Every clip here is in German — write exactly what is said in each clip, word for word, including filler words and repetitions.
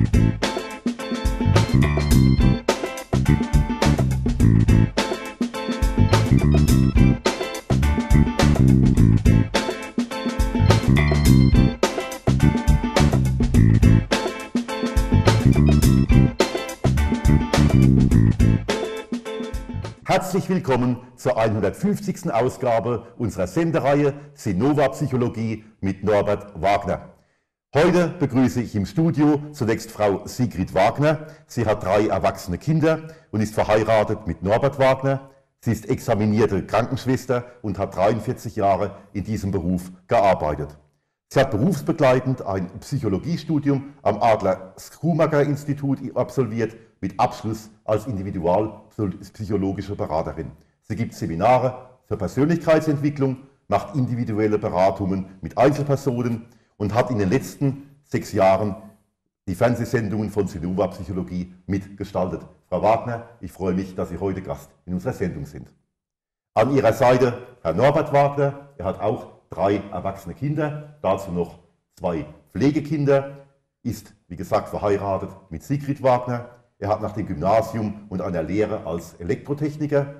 Herzlich willkommen zur hundertfünfzigsten Ausgabe unserer Sendereihe Sinova Psychologie mit Norbert Wagner. Heute begrüße ich im Studio zunächst Frau Sigrid Wagner. Sie hat drei erwachsene Kinder und ist verheiratet mit Norbert Wagner. Sie ist examinierte Krankenschwester und hat dreiundvierzig Jahre in diesem Beruf gearbeitet. Sie hat berufsbegleitend ein Psychologiestudium am Adler-Schumacher-Institut absolviert, mit Abschluss als individualpsychologische Beraterin. Sie gibt Seminare für Persönlichkeitsentwicklung, macht individuelle Beratungen mit Einzelpersonen und hat in den letzten sechs Jahren die Fernsehsendungen von Sinova Psychologie mitgestaltet. Frau Wagner, ich freue mich, dass Sie heute Gast in unserer Sendung sind. An Ihrer Seite Herr Norbert Wagner, er hat auch drei erwachsene Kinder, dazu noch zwei Pflegekinder, ist, wie gesagt, verheiratet mit Sigrid Wagner. Er hat nach dem Gymnasium und einer Lehre als Elektrotechniker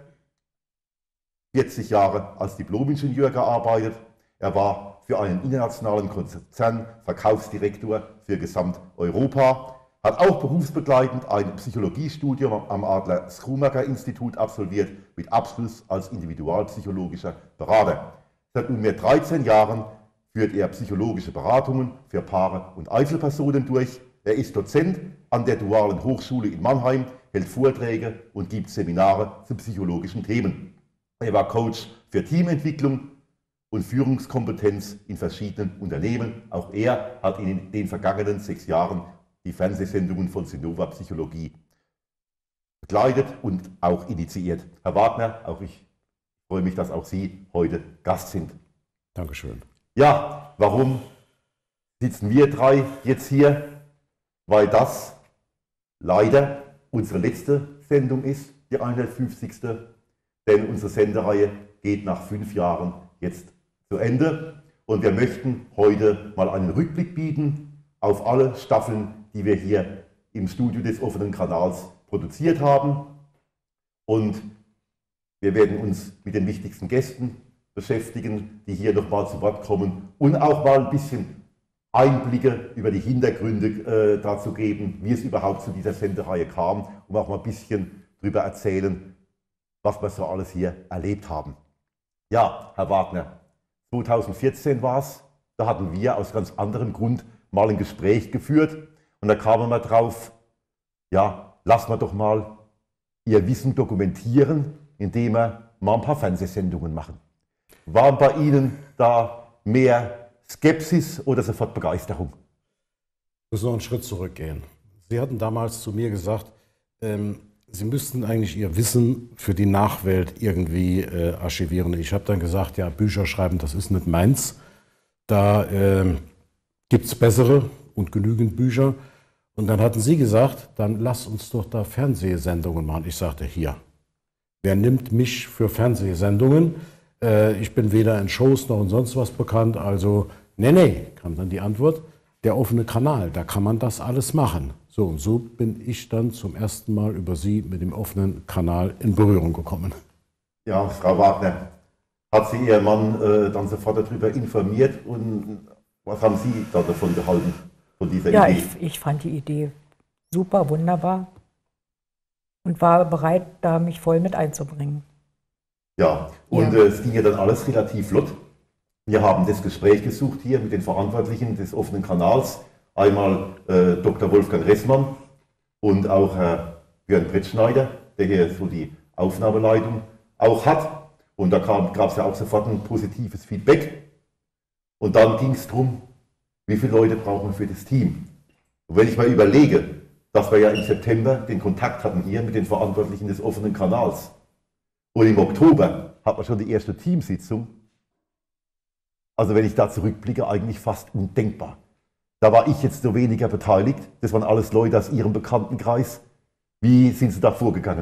vierzig Jahre als Diplomingenieur gearbeitet. Er war für einen internationalen Konzern Verkaufsdirektor für Gesamteuropa, hat auch berufsbegleitend ein Psychologiestudium am Adler-Schumacher-Institut absolviert mit Abschluss als individualpsychologischer Berater. Seit nunmehr dreizehn Jahren führt er psychologische Beratungen für Paare und Einzelpersonen durch. Er ist Dozent an der Dualen Hochschule in Mannheim, hält Vorträge und gibt Seminare zu psychologischen Themen. Er war Coach für Teamentwicklung und Führungskompetenz in verschiedenen Unternehmen. Auch er hat in den vergangenen sechs Jahren die Fernsehsendungen von Sinova Psychologie begleitet und auch initiiert. Herr Wagner, auch ich freue mich, dass auch Sie heute Gast sind. Dankeschön. Ja, warum sitzen wir drei jetzt hier? Weil das leider unsere letzte Sendung ist, die hundertfünfzigste. Denn unsere Sendereihe geht nach fünf Jahren jetzt zu Ende. Und wir möchten heute mal einen Rückblick bieten auf alle Staffeln, die wir hier im Studio des offenen Kanals produziert haben. Und wir werden uns mit den wichtigsten Gästen beschäftigen, die hier nochmal zu Wort kommen und auch mal ein bisschen Einblicke über die Hintergründe äh, dazu geben, wie es überhaupt zu dieser Sendereihe kam, und auch mal ein bisschen darüber erzählen, was wir so alles hier erlebt haben. Ja, Herr Wagner, zweitausendvierzehn war es, da hatten wir aus ganz anderem Grund mal ein Gespräch geführt und da kamen wir drauf, ja, lassen wir doch mal Ihr Wissen dokumentieren, indem wir mal ein paar Fernsehsendungen machen. Waren bei Ihnen da mehr Skepsis oder sofort Begeisterung? Ich muss noch einen Schritt zurückgehen. Sie hatten damals zu mir gesagt, ähm, Sie müssten eigentlich Ihr Wissen für die Nachwelt irgendwie äh, archivieren. Ich habe dann gesagt, ja, Bücher schreiben, das ist nicht meins. Da äh, gibt es bessere und genügend Bücher. Und dann hatten Sie gesagt, dann lass uns doch da Fernsehsendungen machen. Ich sagte, hier, wer nimmt mich für Fernsehsendungen? Ich bin weder in Shows noch in sonst was bekannt, also nee, nee, kam dann die Antwort, der offene Kanal, da kann man das alles machen. So und so bin ich dann zum ersten Mal über Sie mit dem offenen Kanal in Berührung gekommen. Ja, Frau Wagner, hat Sie Ihr Mann äh, dann sofort darüber informiert und was haben Sie da davon gehalten, von dieser ja, Idee? Ja, ich, ich fand die Idee super, wunderbar und war bereit, da mich voll mit einzubringen. Ja, und ja. Äh, es ging ja dann alles relativ flott. Wir haben das Gespräch gesucht hier mit den Verantwortlichen des offenen Kanals. Einmal äh, Doktor Wolfgang Ressmann und auch Herr Björn Brettschneider, der hier so die Aufnahmeleitung auch hat. Und da gab es ja auch sofort ein positives Feedback. Und dann ging es darum, wie viele Leute brauchen wir für das Team. Und wenn ich mal überlege, dass wir ja im September den Kontakt hatten hier mit den Verantwortlichen des offenen Kanals. Und im Oktober hat man schon die erste Teamsitzung. Also wenn ich da zurückblicke, eigentlich fast undenkbar. Da war ich jetzt so weniger beteiligt. Das waren alles Leute aus Ihrem Bekanntenkreis. Wie sind Sie da vorgegangen?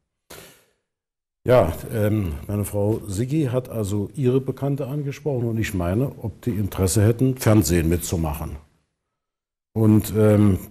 Ja, ähm, meine Frau Siggi hat also ihre Bekannte angesprochen und ich meine, ob die Interesse hätten, Fernsehen mitzumachen. Und ähm,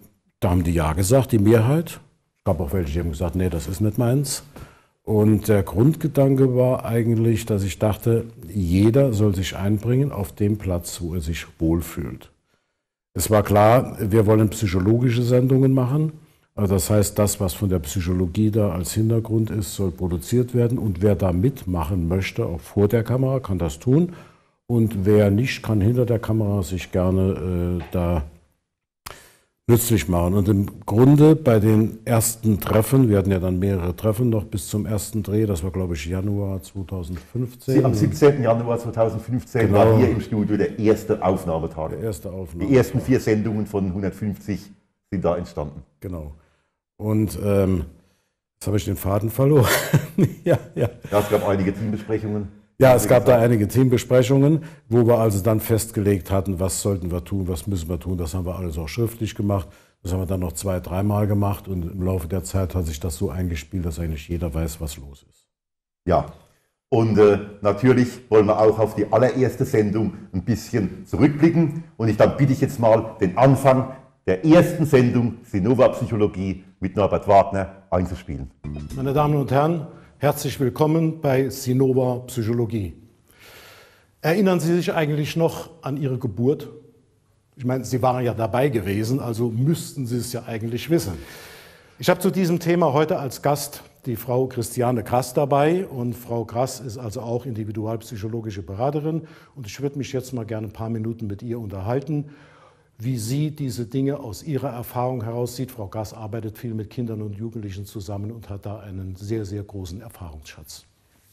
Da haben die ja gesagt, die Mehrheit. Es gab auch welche, die haben gesagt, nee, das ist nicht meins. Und der Grundgedanke war eigentlich, dass ich dachte, jeder soll sich einbringen auf dem Platz, wo er sich wohlfühlt. Es war klar, wir wollen psychologische Sendungen machen. Also das heißt, das, was von der Psychologie da als Hintergrund ist, soll produziert werden. Und wer da mitmachen möchte, auch vor der Kamera, kann das tun. Und wer nicht, kann hinter der Kamera sich gerne äh, da nützlich machen. Und im Grunde bei den ersten Treffen, wir hatten ja dann mehrere Treffen noch bis zum ersten Dreh, das war glaube ich Januar zweitausendfünfzehn. Sie, am siebzehnten Januar zweitausendfünfzehn Genau. war hier im Studio der erste Aufnahmetag. Der erste Aufnahme. Die ersten vier Sendungen von hundertfünfzig sind da entstanden. Genau. Und ähm, jetzt habe ich den Faden verloren. ja, ja. Ja, es gab einige Teambesprechungen. Ja, es gab da einige Teambesprechungen, wo wir also dann festgelegt hatten, was sollten wir tun, was müssen wir tun. Das haben wir alles auch schriftlich gemacht. Das haben wir dann noch zwei, dreimal gemacht. Und im Laufe der Zeit hat sich das so eingespielt, dass eigentlich jeder weiß, was los ist. Ja, und äh, natürlich wollen wir auch auf die allererste Sendung ein bisschen zurückblicken. Und ich, dann bitte ich jetzt mal den Anfang der ersten Sendung Sinova Psychologie mit Norbert Wagner einzuspielen. Meine Damen und Herren, herzlich willkommen bei Sinova Psychologie. Erinnern Sie sich eigentlich noch an Ihre Geburt? Ich meine, Sie waren ja dabei gewesen, also müssten Sie es ja eigentlich wissen. Ich habe zu diesem Thema heute als Gast die Frau Christiane Grass dabei. Und Frau Grass ist also auch individualpsychologische Beraterin. Und ich würde mich jetzt mal gerne ein paar Minuten mit ihr unterhalten, wie sie diese Dinge aus ihrer Erfahrung heraus sieht. Frau Grass arbeitet viel mit Kindern und Jugendlichen zusammen und hat da einen sehr, sehr großen Erfahrungsschatz.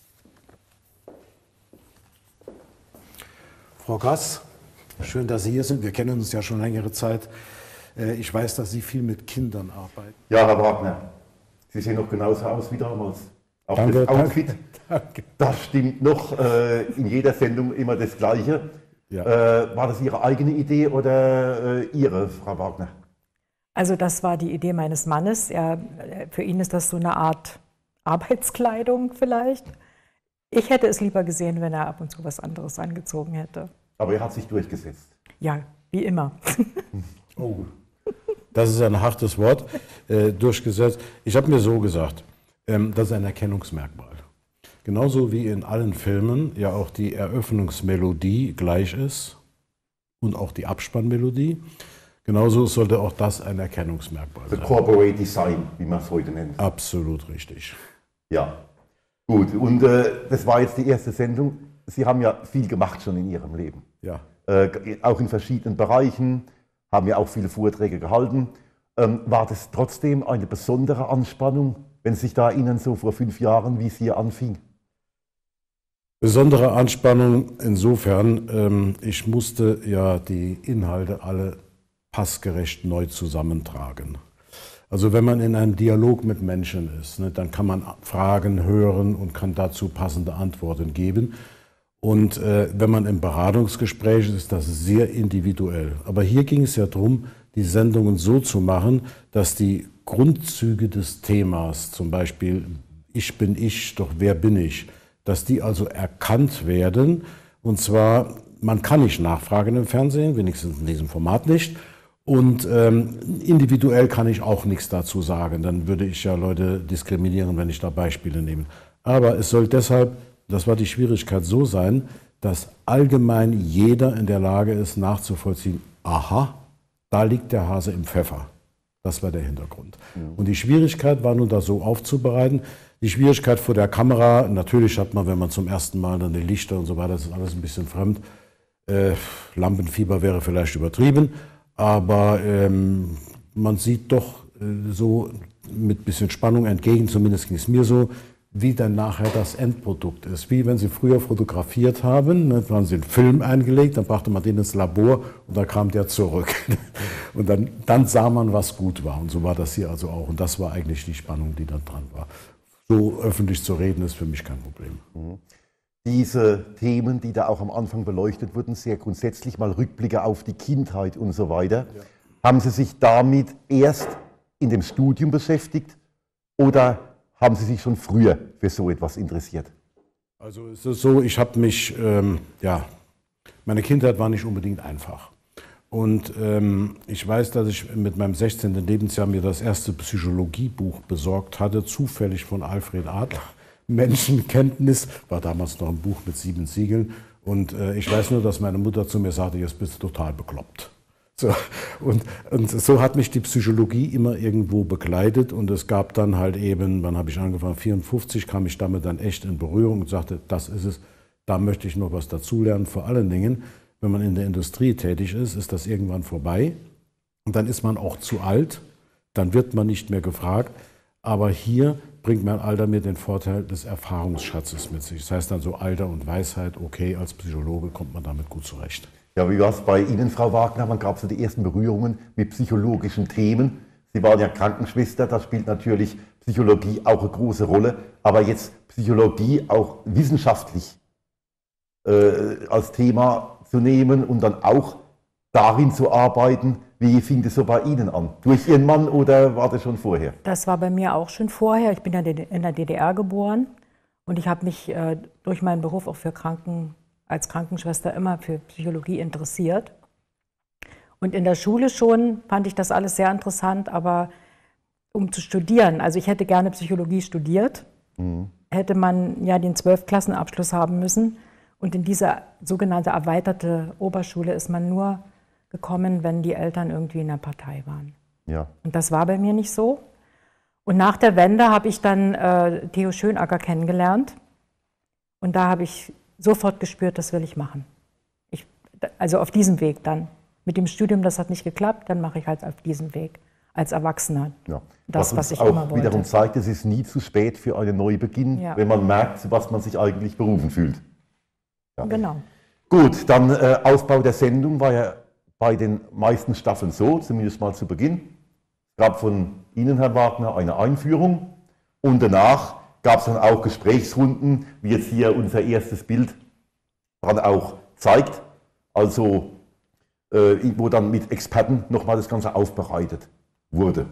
Frau Grass, schön, dass Sie hier sind. Wir kennen uns ja schon längere Zeit. Ich weiß, dass Sie viel mit Kindern arbeiten. Ja, Herr Wagner, Sie sehen noch genauso aus wie damals. Auch Danke, das Outfit, danke, danke. das stimmt noch. Äh, in jeder Sendung immer das Gleiche. Ja. Äh, war das Ihre eigene Idee oder äh, Ihre, Frau Wagner? Also das war die Idee meines Mannes. Er, für ihn ist das so eine Art Arbeitskleidung vielleicht. Ich hätte es lieber gesehen, wenn er ab und zu was anderes angezogen hätte. Aber er hat sich durchgesetzt. Ja, wie immer. Oh, das ist ein hartes Wort, äh, durchgesetzt. Ich habe mir so gesagt, ähm, das ist ein Erkennungsmerkmal. Genauso wie in allen Filmen ja auch die Eröffnungsmelodie gleich ist und auch die Abspannmelodie, genauso sollte auch das ein Erkennungsmerkmal The sein. Corporate Design, wie man es heute nennt. Absolut richtig. Ja, gut. Und äh, das war jetzt die erste Sendung. Sie haben ja viel gemacht schon in Ihrem Leben. Ja. Äh, auch in verschiedenen Bereichen, haben ja auch viele Vorträge gehalten. Ähm, war das trotzdem eine besondere Anspannung, wenn Sie sich da erinnern, so vor fünf Jahren, wie es hier anfing? Besondere Anspannung insofern, ähm, ich musste ja die Inhalte alle passgerecht neu zusammentragen. Also wenn man in einem Dialog mit Menschen ist, ne, dann kann man Fragen hören und kann dazu passende Antworten geben. Und äh, wenn man im Beratungsgespräch ist, ist das sehr individuell. Aber hier ging es ja darum, die Sendungen so zu machen, dass die Grundzüge des Themas, zum Beispiel ich bin ich, doch wer bin ich, dass die also erkannt werden. Und zwar, man kann nicht nachfragen im Fernsehen, wenigstens in diesem Format nicht. Und ähm, individuell kann ich auch nichts dazu sagen. Dann würde ich ja Leute diskriminieren, wenn ich da Beispiele nehme. Aber es soll deshalb, das war die Schwierigkeit, so sein, dass allgemein jeder in der Lage ist, nachzuvollziehen, aha, da liegt der Hase im Pfeffer. Das war der Hintergrund. Ja. Und die Schwierigkeit war nun, das so aufzubereiten. Die Schwierigkeit vor der Kamera, natürlich hat man, wenn man zum ersten Mal dann die Lichter und so weiter, das ist alles ein bisschen fremd. Äh, Lampenfieber wäre vielleicht übertrieben, aber ähm, man sieht doch äh, so mit bisschen Spannung entgegen, zumindest ging es mir so, wie dann nachher das Endprodukt ist. Wie wenn Sie früher fotografiert haben, ne, dann haben Sie einen Film eingelegt, dann brachte man den ins Labor und dann kam der zurück. Und dann, dann sah man, was gut war. Und so war das hier also auch. Und das war eigentlich die Spannung, die da dran war. So öffentlich zu reden, ist für mich kein Problem. Mhm. Diese Themen, die da auch am Anfang beleuchtet wurden, sehr grundsätzlich mal Rückblicke auf die Kindheit und so weiter. Ja. Haben Sie sich damit erst in dem Studium beschäftigt oder haben Sie sich schon früher für so etwas interessiert? Also es ist so, ich habe mich, ähm, ja, meine Kindheit war nicht unbedingt einfach. Und ähm, ich weiß, dass ich mit meinem sechzehnten Lebensjahr mir das erste Psychologiebuch besorgt hatte, zufällig von Alfred Adler. Menschenkenntnis, war damals noch ein Buch mit sieben Siegeln. Und äh, ich weiß nur, dass meine Mutter zu mir sagte, jetzt bist du total bekloppt. So, und, und so hat mich die Psychologie immer irgendwo begleitet. Und es gab dann halt eben, wann habe ich angefangen, vierundfünfzig, kam ich damit dann echt in Berührung und sagte, das ist es, da möchte ich noch was dazulernen. Vor allen Dingen, wenn man in der Industrie tätig ist, ist das irgendwann vorbei. Und dann ist man auch zu alt, dann wird man nicht mehr gefragt. Aber hier bringt mein Alter mir den Vorteil des Erfahrungsschatzes mit sich. Das heißt dann so Alter und Weisheit, okay, als Psychologe kommt man damit gut zurecht. Ja, wie war es bei Ihnen, Frau Wagner? Wann gab es so die ersten Berührungen mit psychologischen Themen? Sie waren ja Krankenschwester, da spielt natürlich Psychologie auch eine große Rolle. Aber jetzt Psychologie auch wissenschaftlich äh, als Thema zu nehmen und dann auch darin zu arbeiten. Wie fing das so bei Ihnen an? Durch Ihren Mann oder war das schon vorher? Das war bei mir auch schon vorher. Ich bin ja in der D D R geboren und ich habe mich äh, durch meinen Beruf auch für Kranken, als Krankenschwester immer für Psychologie interessiert. Und in der Schule schon fand ich das alles sehr interessant, aber um zu studieren, also ich hätte gerne Psychologie studiert, mhm. hätte man ja den Zwölftklassenabschluss haben müssen. Und in diese sogenannte erweiterte Oberschule ist man nur gekommen, wenn die Eltern irgendwie in der Partei waren. Ja. Und das war bei mir nicht so. Und nach der Wende habe ich dann äh, Theo Schönagger kennengelernt. Und da habe ich sofort gespürt, das will ich machen. Ich, also auf diesem Weg dann. Mit dem Studium, das hat nicht geklappt, dann mache ich halt auf diesem Weg als Erwachsener. Ja. Das, was, was ich auch immer wollte. Wiederum zeigt, es ist nie zu spät für einen Neubeginn, ja. wenn man merkt, zu was man sich eigentlich berufen fühlt. Ja. Genau. Gut, dann äh, Aufbau der Sendung war ja bei den meisten Staffeln so, zumindest mal zu Beginn. Es gab von Ihnen, Herr Wagner, eine Einführung und danach gab es dann auch Gesprächsrunden, wie jetzt hier unser erstes Bild dann auch zeigt, also äh, wo dann mit Experten nochmal das Ganze aufbereitet wurde.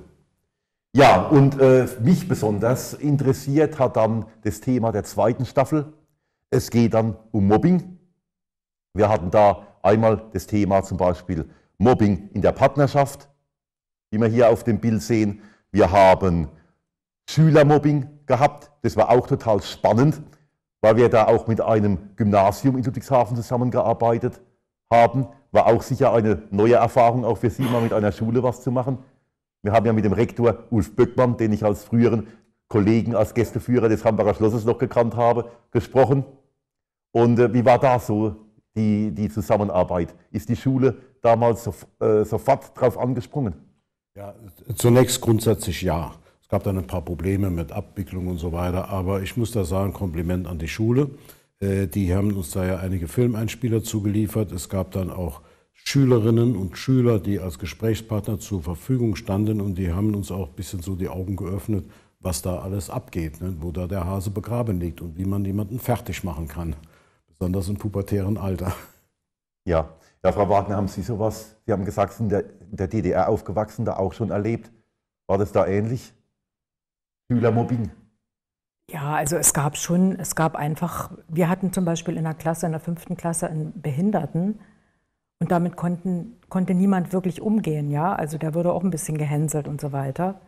Ja, und äh, mich besonders interessiert hat dann das Thema der zweiten Staffel. Es geht dann um Mobbing. Wir hatten da einmal das Thema zum Beispiel Mobbing in der Partnerschaft, wie wir hier auf dem Bild sehen. Wir haben Schülermobbing gehabt. Das war auch total spannend, weil wir da auch mit einem Gymnasium in Ludwigshafen zusammengearbeitet haben. War auch sicher eine neue Erfahrung, auch für Sie mal mit einer Schule was zu machen. Wir haben ja mit dem Rektor Ulf Böckmann, den ich als früheren Kollegen, als Gästeführer des Hambacher Schlosses noch gekannt habe, gesprochen. Und äh, wie war da so die, die Zusammenarbeit? Ist die Schule damals so, äh, sofort drauf angesprungen? Ja, zunächst grundsätzlich ja. Es gab dann ein paar Probleme mit Abwicklung und so weiter, aber ich muss da sagen, Kompliment an die Schule. Äh, die haben uns da ja einige Filmeinspieler zugeliefert. Es gab dann auch Schülerinnen und Schüler, die als Gesprächspartner zur Verfügung standen und die haben uns auch ein bisschen so die Augen geöffnet, was da alles abgeht, ne? Wo da der Hase begraben liegt und wie man jemanden fertig machen kann. Besonders im pubertären Alter. Ja. Ja, Frau Wagner, haben Sie sowas, Sie haben gesagt, Sie sind in der D D R aufgewachsen, da auch schon erlebt. War das da ähnlich? Schülermobbing? Ja, also es gab schon, es gab einfach, wir hatten zum Beispiel in der Klasse, in der fünften Klasse einen Behinderten und damit konnten, konnte niemand wirklich umgehen, ja. Also der wurde auch ein bisschen gehänselt und so weiter.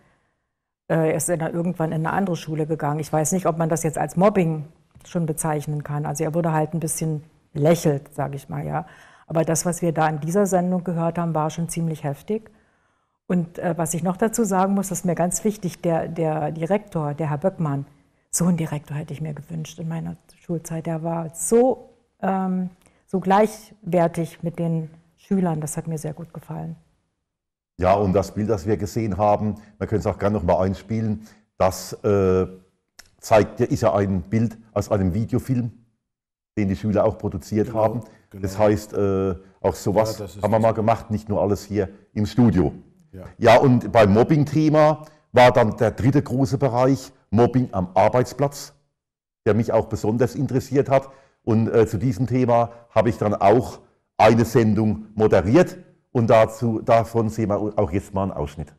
Er ist dann irgendwann in eine andere Schule gegangen. Ich weiß nicht, ob man das jetzt als Mobbing schon bezeichnen kann. Also er wurde halt ein bisschen belächelt, sage ich mal, ja. Aber das, was wir da in dieser Sendung gehört haben, war schon ziemlich heftig. Und äh, was ich noch dazu sagen muss, ist mir ganz wichtig, der, der Direktor, der Herr Böckmann, so einen Direktor hätte ich mir gewünscht in meiner Schulzeit. Der war so, ähm, so gleichwertig mit den Schülern, das hat mir sehr gut gefallen. Ja, und das Bild, das wir gesehen haben, wir können es auch gerne noch mal einspielen, das äh, zeigt, ist ja ein Bild aus einem Videofilm, den die Schüler auch produziert genau, haben. Genau. Das heißt, äh, auch sowas ja, haben wir mal gemacht, nicht nur alles hier im Studio. Ja, ja, und beim Mobbing-Thema war dann der dritte große Bereich Mobbing am Arbeitsplatz, der mich auch besonders interessiert hat. Und äh, zu diesem Thema habe ich dann auch eine Sendung moderiert. Und dazu, davon sehen wir auch jetzt mal einen Ausschnitt.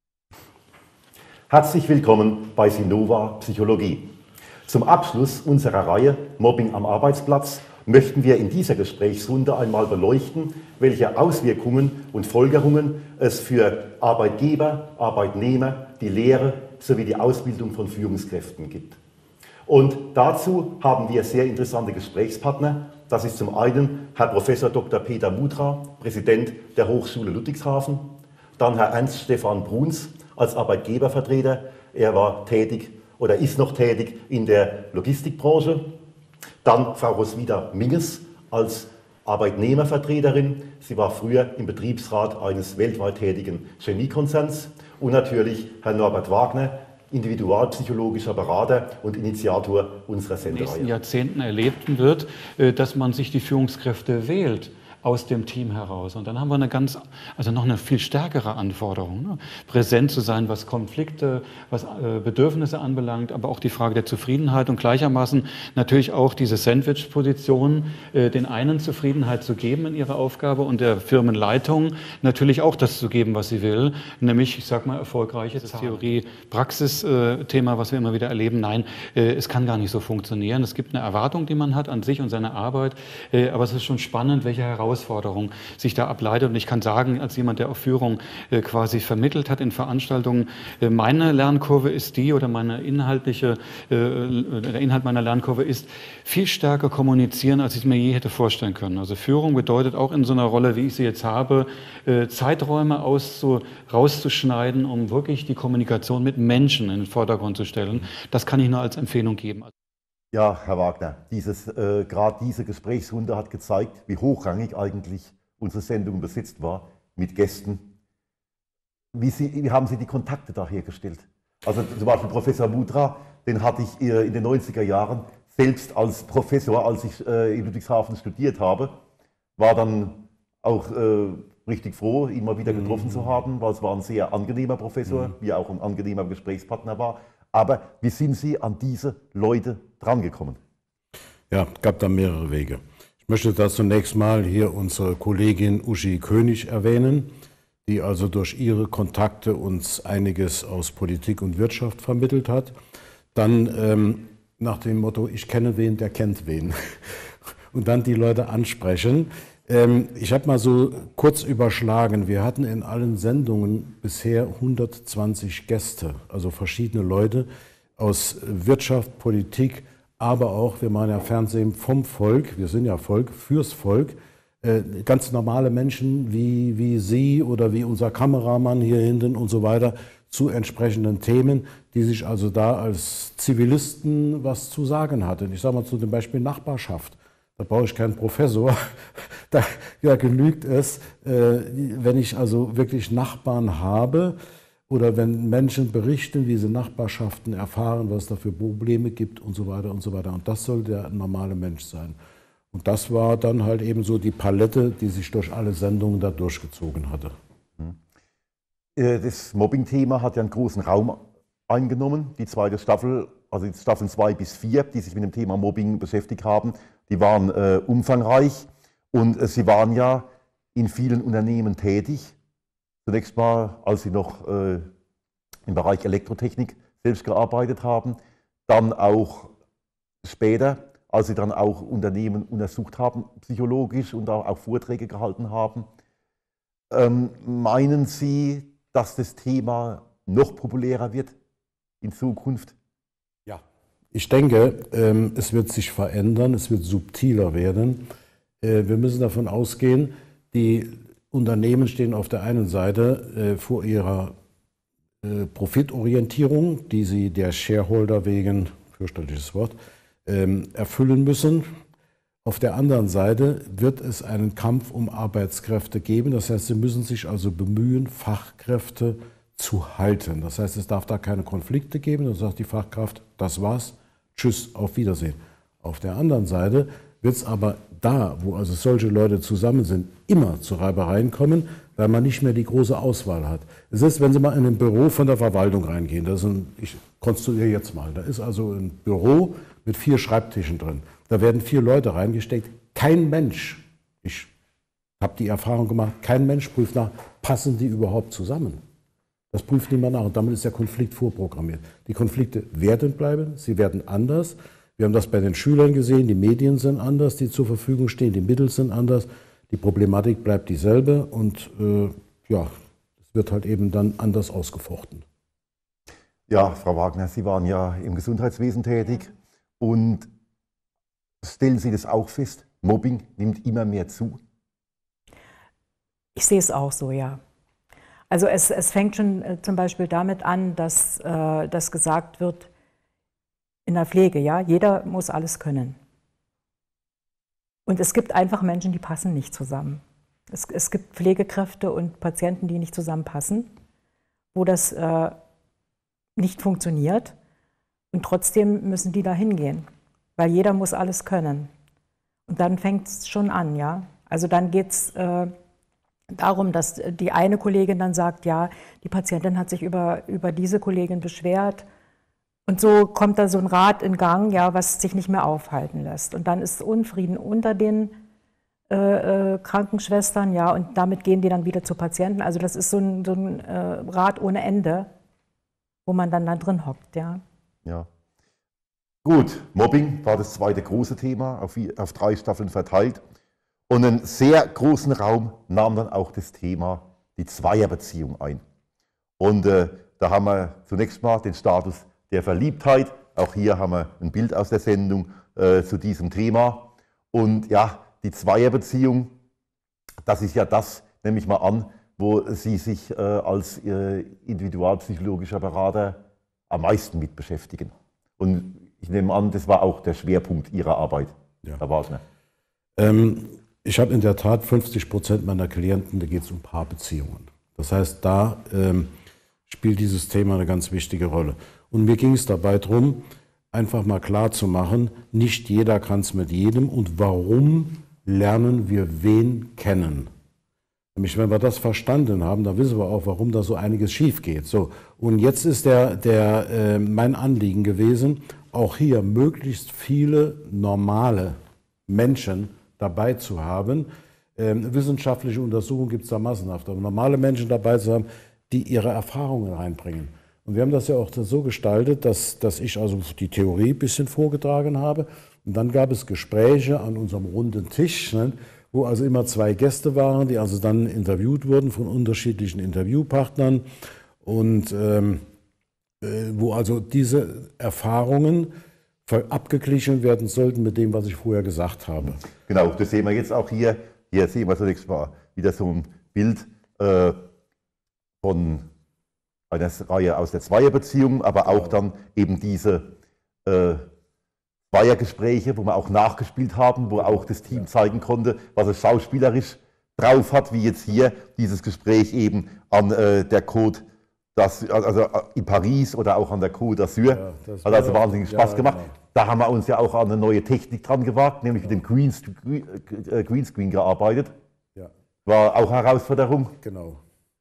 Herzlich willkommen bei Sinova Psychologie. Zum Abschluss unserer Reihe Mobbing am Arbeitsplatz möchten wir in dieser Gesprächsrunde einmal beleuchten, welche Auswirkungen und Folgerungen es für Arbeitgeber, Arbeitnehmer, die Lehre sowie die Ausbildung von Führungskräften gibt. Und dazu haben wir sehr interessante Gesprächspartner. Das ist zum einen Herr Professor Doktor Peter Mutra, Präsident der Hochschule Ludwigshafen, dann Herr Ernst Stefan Bruns als Arbeitgebervertreter. Er war tätig oder ist noch tätig in der Logistikbranche. Dann Frau Roswitha Minges als Arbeitnehmervertreterin. Sie war früher im Betriebsrat eines weltweit tätigen Chemiekonzerns. Und natürlich Herr Norbert Wagner, individualpsychologischer Berater und Initiator unserer Sendereihe. In den nächsten Jahrzehnten erleben wird, dass man sich die Führungskräfte wählt aus dem Team heraus. Und dann haben wir eine ganz, also noch eine viel stärkere Anforderung, ne? Präsent zu sein, was Konflikte, was äh, Bedürfnisse anbelangt, aber auch die Frage der Zufriedenheit und gleichermaßen natürlich auch diese Sandwich-Position, äh, den einen Zufriedenheit zu geben in ihrer Aufgabe und der Firmenleitung natürlich auch das zu geben, was sie will, nämlich, ich sag mal, erfolgreiches Theorie-Praxis-Thema, was wir immer wieder erleben. Nein, äh, es kann gar nicht so funktionieren. Es gibt eine Erwartung, die man hat an sich und seine Arbeit, äh, aber es ist schon spannend, welche Herausforderungen Herausforderung sich da ableitet. Und ich kann sagen, als jemand, der auch Führung äh, quasi vermittelt hat in Veranstaltungen, äh, meine Lernkurve ist die, oder meine inhaltliche, äh, der Inhalt meiner Lernkurve ist, viel stärker kommunizieren, als ich es mir je hätte vorstellen können. Also Führung bedeutet auch in so einer Rolle, wie ich sie jetzt habe, äh, Zeiträume auszu, rauszuschneiden, um wirklich die Kommunikation mit Menschen in den Vordergrund zu stellen. Das kann ich nur als Empfehlung geben. Ja, Herr Wagner, dieses, äh, gerade diese Gesprächsrunde hat gezeigt, wie hochrangig eigentlich unsere Sendung besetzt war mit Gästen. Wie, Sie, wie haben Sie die Kontakte da hergestellt? Also zum Beispiel Professor Mutra, den hatte ich äh, in den neunziger Jahren selbst als Professor, als ich äh, in Ludwigshafen studiert habe, war dann auch äh, richtig froh, ihn mal wieder getroffen mhm. zu haben, weil es war ein sehr angenehmer Professor, mhm. wie er auch ein angenehmer Gesprächspartner war. Aber wie sind Sie an diese Leute drangekommen? Ja, gab da mehrere Wege. Ich möchte da zunächst mal hier unsere Kollegin Uschi König erwähnen, die also durch ihre Kontakte uns einiges aus Politik und Wirtschaft vermittelt hat. Dann ähm, nach dem Motto, ich kenne wen, der kennt wen. Und dann die Leute ansprechen. Ähm, ich habe mal so kurz überschlagen, wir hatten in allen Sendungen bisher hundertzwanzig Gäste, also verschiedene Leute aus Wirtschaft, Politik, aber auch, wir machen ja Fernsehen vom Volk, wir sind ja Volk, fürs Volk, äh, ganz normale Menschen wie, wie Sie oder wie unser Kameramann hier hinten und so weiter, zu entsprechenden Themen, die sich also da als Zivilisten was zu sagen hatten. Ich sage mal zu dem Beispiel Nachbarschaft. Da brauche ich keinen Professor. Da ja, genügt es, äh, wenn ich also wirklich Nachbarn habe oder wenn Menschen berichten, wie sie Nachbarschaften erfahren, was es da für Probleme gibt und so weiter und so weiter. Und das soll der normale Mensch sein. Und das war dann halt eben so die Palette, die sich durch alle Sendungen da durchgezogen hatte. Das Mobbing-Thema hat ja einen großen Raum eingenommen. Die zweite Staffel, also die Staffeln zwei bis vier, die sich mit dem Thema Mobbing beschäftigt haben, die waren äh, umfangreich und äh, Sie waren ja in vielen Unternehmen tätig. Zunächst mal, als Sie noch äh, im Bereich Elektrotechnik selbst gearbeitet haben, dann auch später, als Sie dann auch Unternehmen untersucht haben, psychologisch und auch, auch Vorträge gehalten haben. Ähm, meinen Sie, dass das Thema noch populärer wird in Zukunft? Ja, ich denke, ähm, es wird sich verändern, es wird subtiler werden. Äh, wir müssen davon ausgehen, die Unternehmen stehen auf der einen Seite äh, vor ihrer äh, Profitorientierung, die sie der Shareholder wegen, fürchterliches Wort, ähm, erfüllen müssen. Auf der anderen Seite wird es einen Kampf um Arbeitskräfte geben. Das heißt, sie müssen sich also bemühen, Fachkräfte zu halten. Das heißt, es darf da keine Konflikte geben. Dann sagt die Fachkraft, das war's, tschüss, auf Wiedersehen. Auf der anderen Seite wird es aber da, wo also solche Leute zusammen sind, immer zu Reibereien kommen, weil man nicht mehr die große Auswahl hat. Es ist, wenn Sie mal in ein Büro von der Verwaltung reingehen, das ist ein, ich konstruiere jetzt mal, da ist also ein Büro mit vier Schreibtischen drin. Da werden vier Leute reingesteckt. Kein Mensch, ich habe die Erfahrung gemacht, kein Mensch prüft nach, passen die überhaupt zusammen? Das prüft niemand nach und damit ist der Konflikt vorprogrammiert. Die Konflikte werden bleiben, sie werden anders. Wir haben das bei den Schülern gesehen, die Medien sind anders, die zur Verfügung stehen, die Mittel sind anders, die Problematik bleibt dieselbe und äh, ja, es wird halt eben dann anders ausgefochten. Ja, Frau Wagner, Sie waren ja im Gesundheitswesen tätig und stellen Sie das auch fest, Mobbing nimmt immer mehr zu? Ich sehe es auch so, ja. Also es, es fängt schon äh, zum Beispiel damit an, dass, äh, dass gesagt wird, in der Pflege, ja, jeder muss alles können. Und es gibt einfach Menschen, die passen nicht zusammen. Es, es gibt Pflegekräfte und Patienten, die nicht zusammenpassen, wo das äh, nicht funktioniert. Und trotzdem müssen die da hingehen, weil jeder muss alles können. Und dann fängt es schon an, ja. Also dann geht es äh, darum, dass die eine Kollegin dann sagt, ja, die Patientin hat sich über, über diese Kollegin beschwert. Und so kommt da so ein Rad in Gang, ja, was sich nicht mehr aufhalten lässt. Und dann ist Unfrieden unter den äh, äh, Krankenschwestern, ja, und damit gehen die dann wieder zu Patienten. Also das ist so ein, so ein äh, Rad ohne Ende, wo man dann da drin hockt, ja. Ja. Gut, Mobbing war das zweite große Thema, auf, auf drei Staffeln verteilt. Und einen sehr großen Raum nahm dann auch das Thema die Zweierbeziehung ein. Und äh, da haben wir zunächst mal den Status der Verliebtheit. Auch hier haben wir ein Bild aus der Sendung äh, zu diesem Thema. Und ja, die Zweierbeziehung, das ist ja das, nehme ich mal an, wo Sie sich äh, als äh, individualpsychologischer Berater am meisten mit beschäftigen. Und ich nehme an, das war auch der Schwerpunkt Ihrer Arbeit, ja. Herr Wagner. Ähm, ich habe in der Tat fünfzig Prozent meiner Klienten, da geht es um Paarbeziehungen. Das heißt, da ähm, spielt dieses Thema eine ganz wichtige Rolle. Und mir ging es dabei darum, einfach mal klar zu machen, nicht jeder kann es mit jedem und warum lernen wir wen kennen. Nämlich, wenn wir das verstanden haben, dann wissen wir auch, warum da so einiges schief geht. So, und jetzt ist der, der, äh, mein Anliegen gewesen, auch hier möglichst viele normale Menschen dabei zu haben. Ähm, wissenschaftliche Untersuchungen gibt es da massenhaft, aber normale Menschen dabei zu haben, die ihre Erfahrungen reinbringen. Und wir haben das ja auch so gestaltet, dass, dass ich also die Theorie ein bisschen vorgetragen habe. Und dann gab es Gespräche an unserem runden Tisch, ne, wo also immer zwei Gäste waren, die also dann interviewt wurden von unterschiedlichen Interviewpartnern. Und ähm, äh, wo also diese Erfahrungen abgeglichen werden sollten mit dem, was ich vorher gesagt habe. Genau, das sehen wir jetzt auch hier. Hier sehen wir zunächst mal wieder so ein Bild äh, von einer Reihe aus der Zweierbeziehung, aber auch dann eben diese äh, Zweiergespräche, wo wir auch nachgespielt haben, wo auch das Team zeigen konnte, was es schauspielerisch drauf hat, wie jetzt hier dieses Gespräch eben an äh, der Côte d'Azur, also in Paris oder auch an der Côte d'Azur. Ja, das hat also wahnsinnig Spaß ja, gemacht. Genau. Da haben wir uns ja auch an eine neue Technik dran gewagt, nämlich mit dem Greenscreen, äh, Greenscreen gearbeitet. Ja. War auch eine Herausforderung. Genau.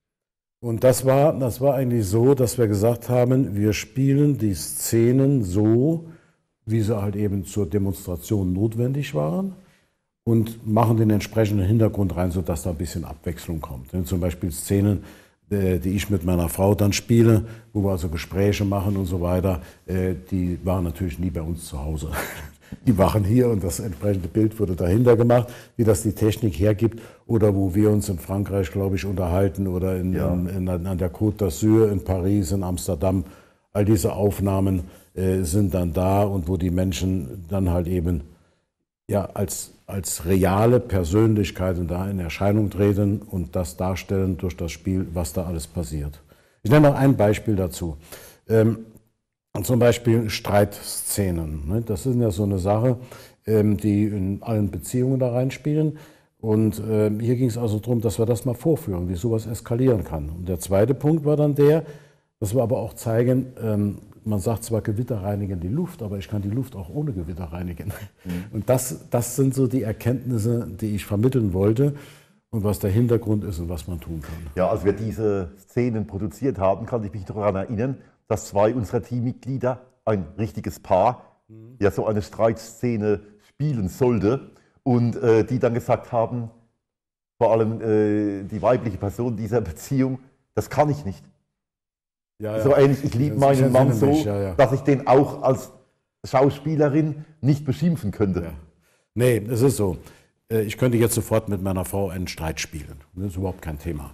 Und das war, das war eigentlich so, dass wir gesagt haben, wir spielen die Szenen so, wie sie halt eben zur Demonstration notwendig waren und machen den entsprechenden Hintergrund rein, sodass da ein bisschen Abwechslung kommt. Zum Beispiel Szenen, die ich mit meiner Frau dann spiele, wo wir also Gespräche machen und so weiter, die waren natürlich nie bei uns zu Hause. Die waren hier und das entsprechende Bild wurde dahinter gemacht, wie das die Technik hergibt. Oder wo wir uns in Frankreich, glaube ich, unterhalten oder in, ja. in, in, an der Côte d'Azur, in Paris, in Amsterdam. All diese Aufnahmen äh, sind dann da und wo die Menschen dann halt eben ja, als, als reale Persönlichkeiten da in Erscheinung treten und das darstellen durch das Spiel, was da alles passiert. Ich nenne noch ein Beispiel dazu. Ähm, Zum Beispiel Streitszenen. Das ist ja so eine Sache, die in allen Beziehungen da reinspielen. Und hier ging es also darum, dass wir das mal vorführen, wie sowas eskalieren kann. Und der zweite Punkt war dann der, dass wir aber auch zeigen, man sagt zwar, Gewitter reinigen die Luft, aber ich kann die Luft auch ohne Gewitter reinigen. Mhm. Und das, das sind so die Erkenntnisse, die ich vermitteln wollte und was der Hintergrund ist und was man tun kann. Ja, als wir diese Szenen produziert haben, kann ich mich daran erinnern, dass zwei unserer Teammitglieder, ein richtiges Paar, mhm. ja so eine Streitszene spielen sollte und äh, die dann gesagt haben, vor allem äh, die weibliche Person dieser Beziehung, das kann ich nicht. Ja, ja. So ähnlich, ich liebe meinen Mann so, mich, ja, ja. dass ich den auch als Schauspielerin nicht beschimpfen könnte. Ja. Nee, es ist so. Ich könnte jetzt sofort mit meiner Frau einen Streit spielen. Das ist überhaupt kein Thema.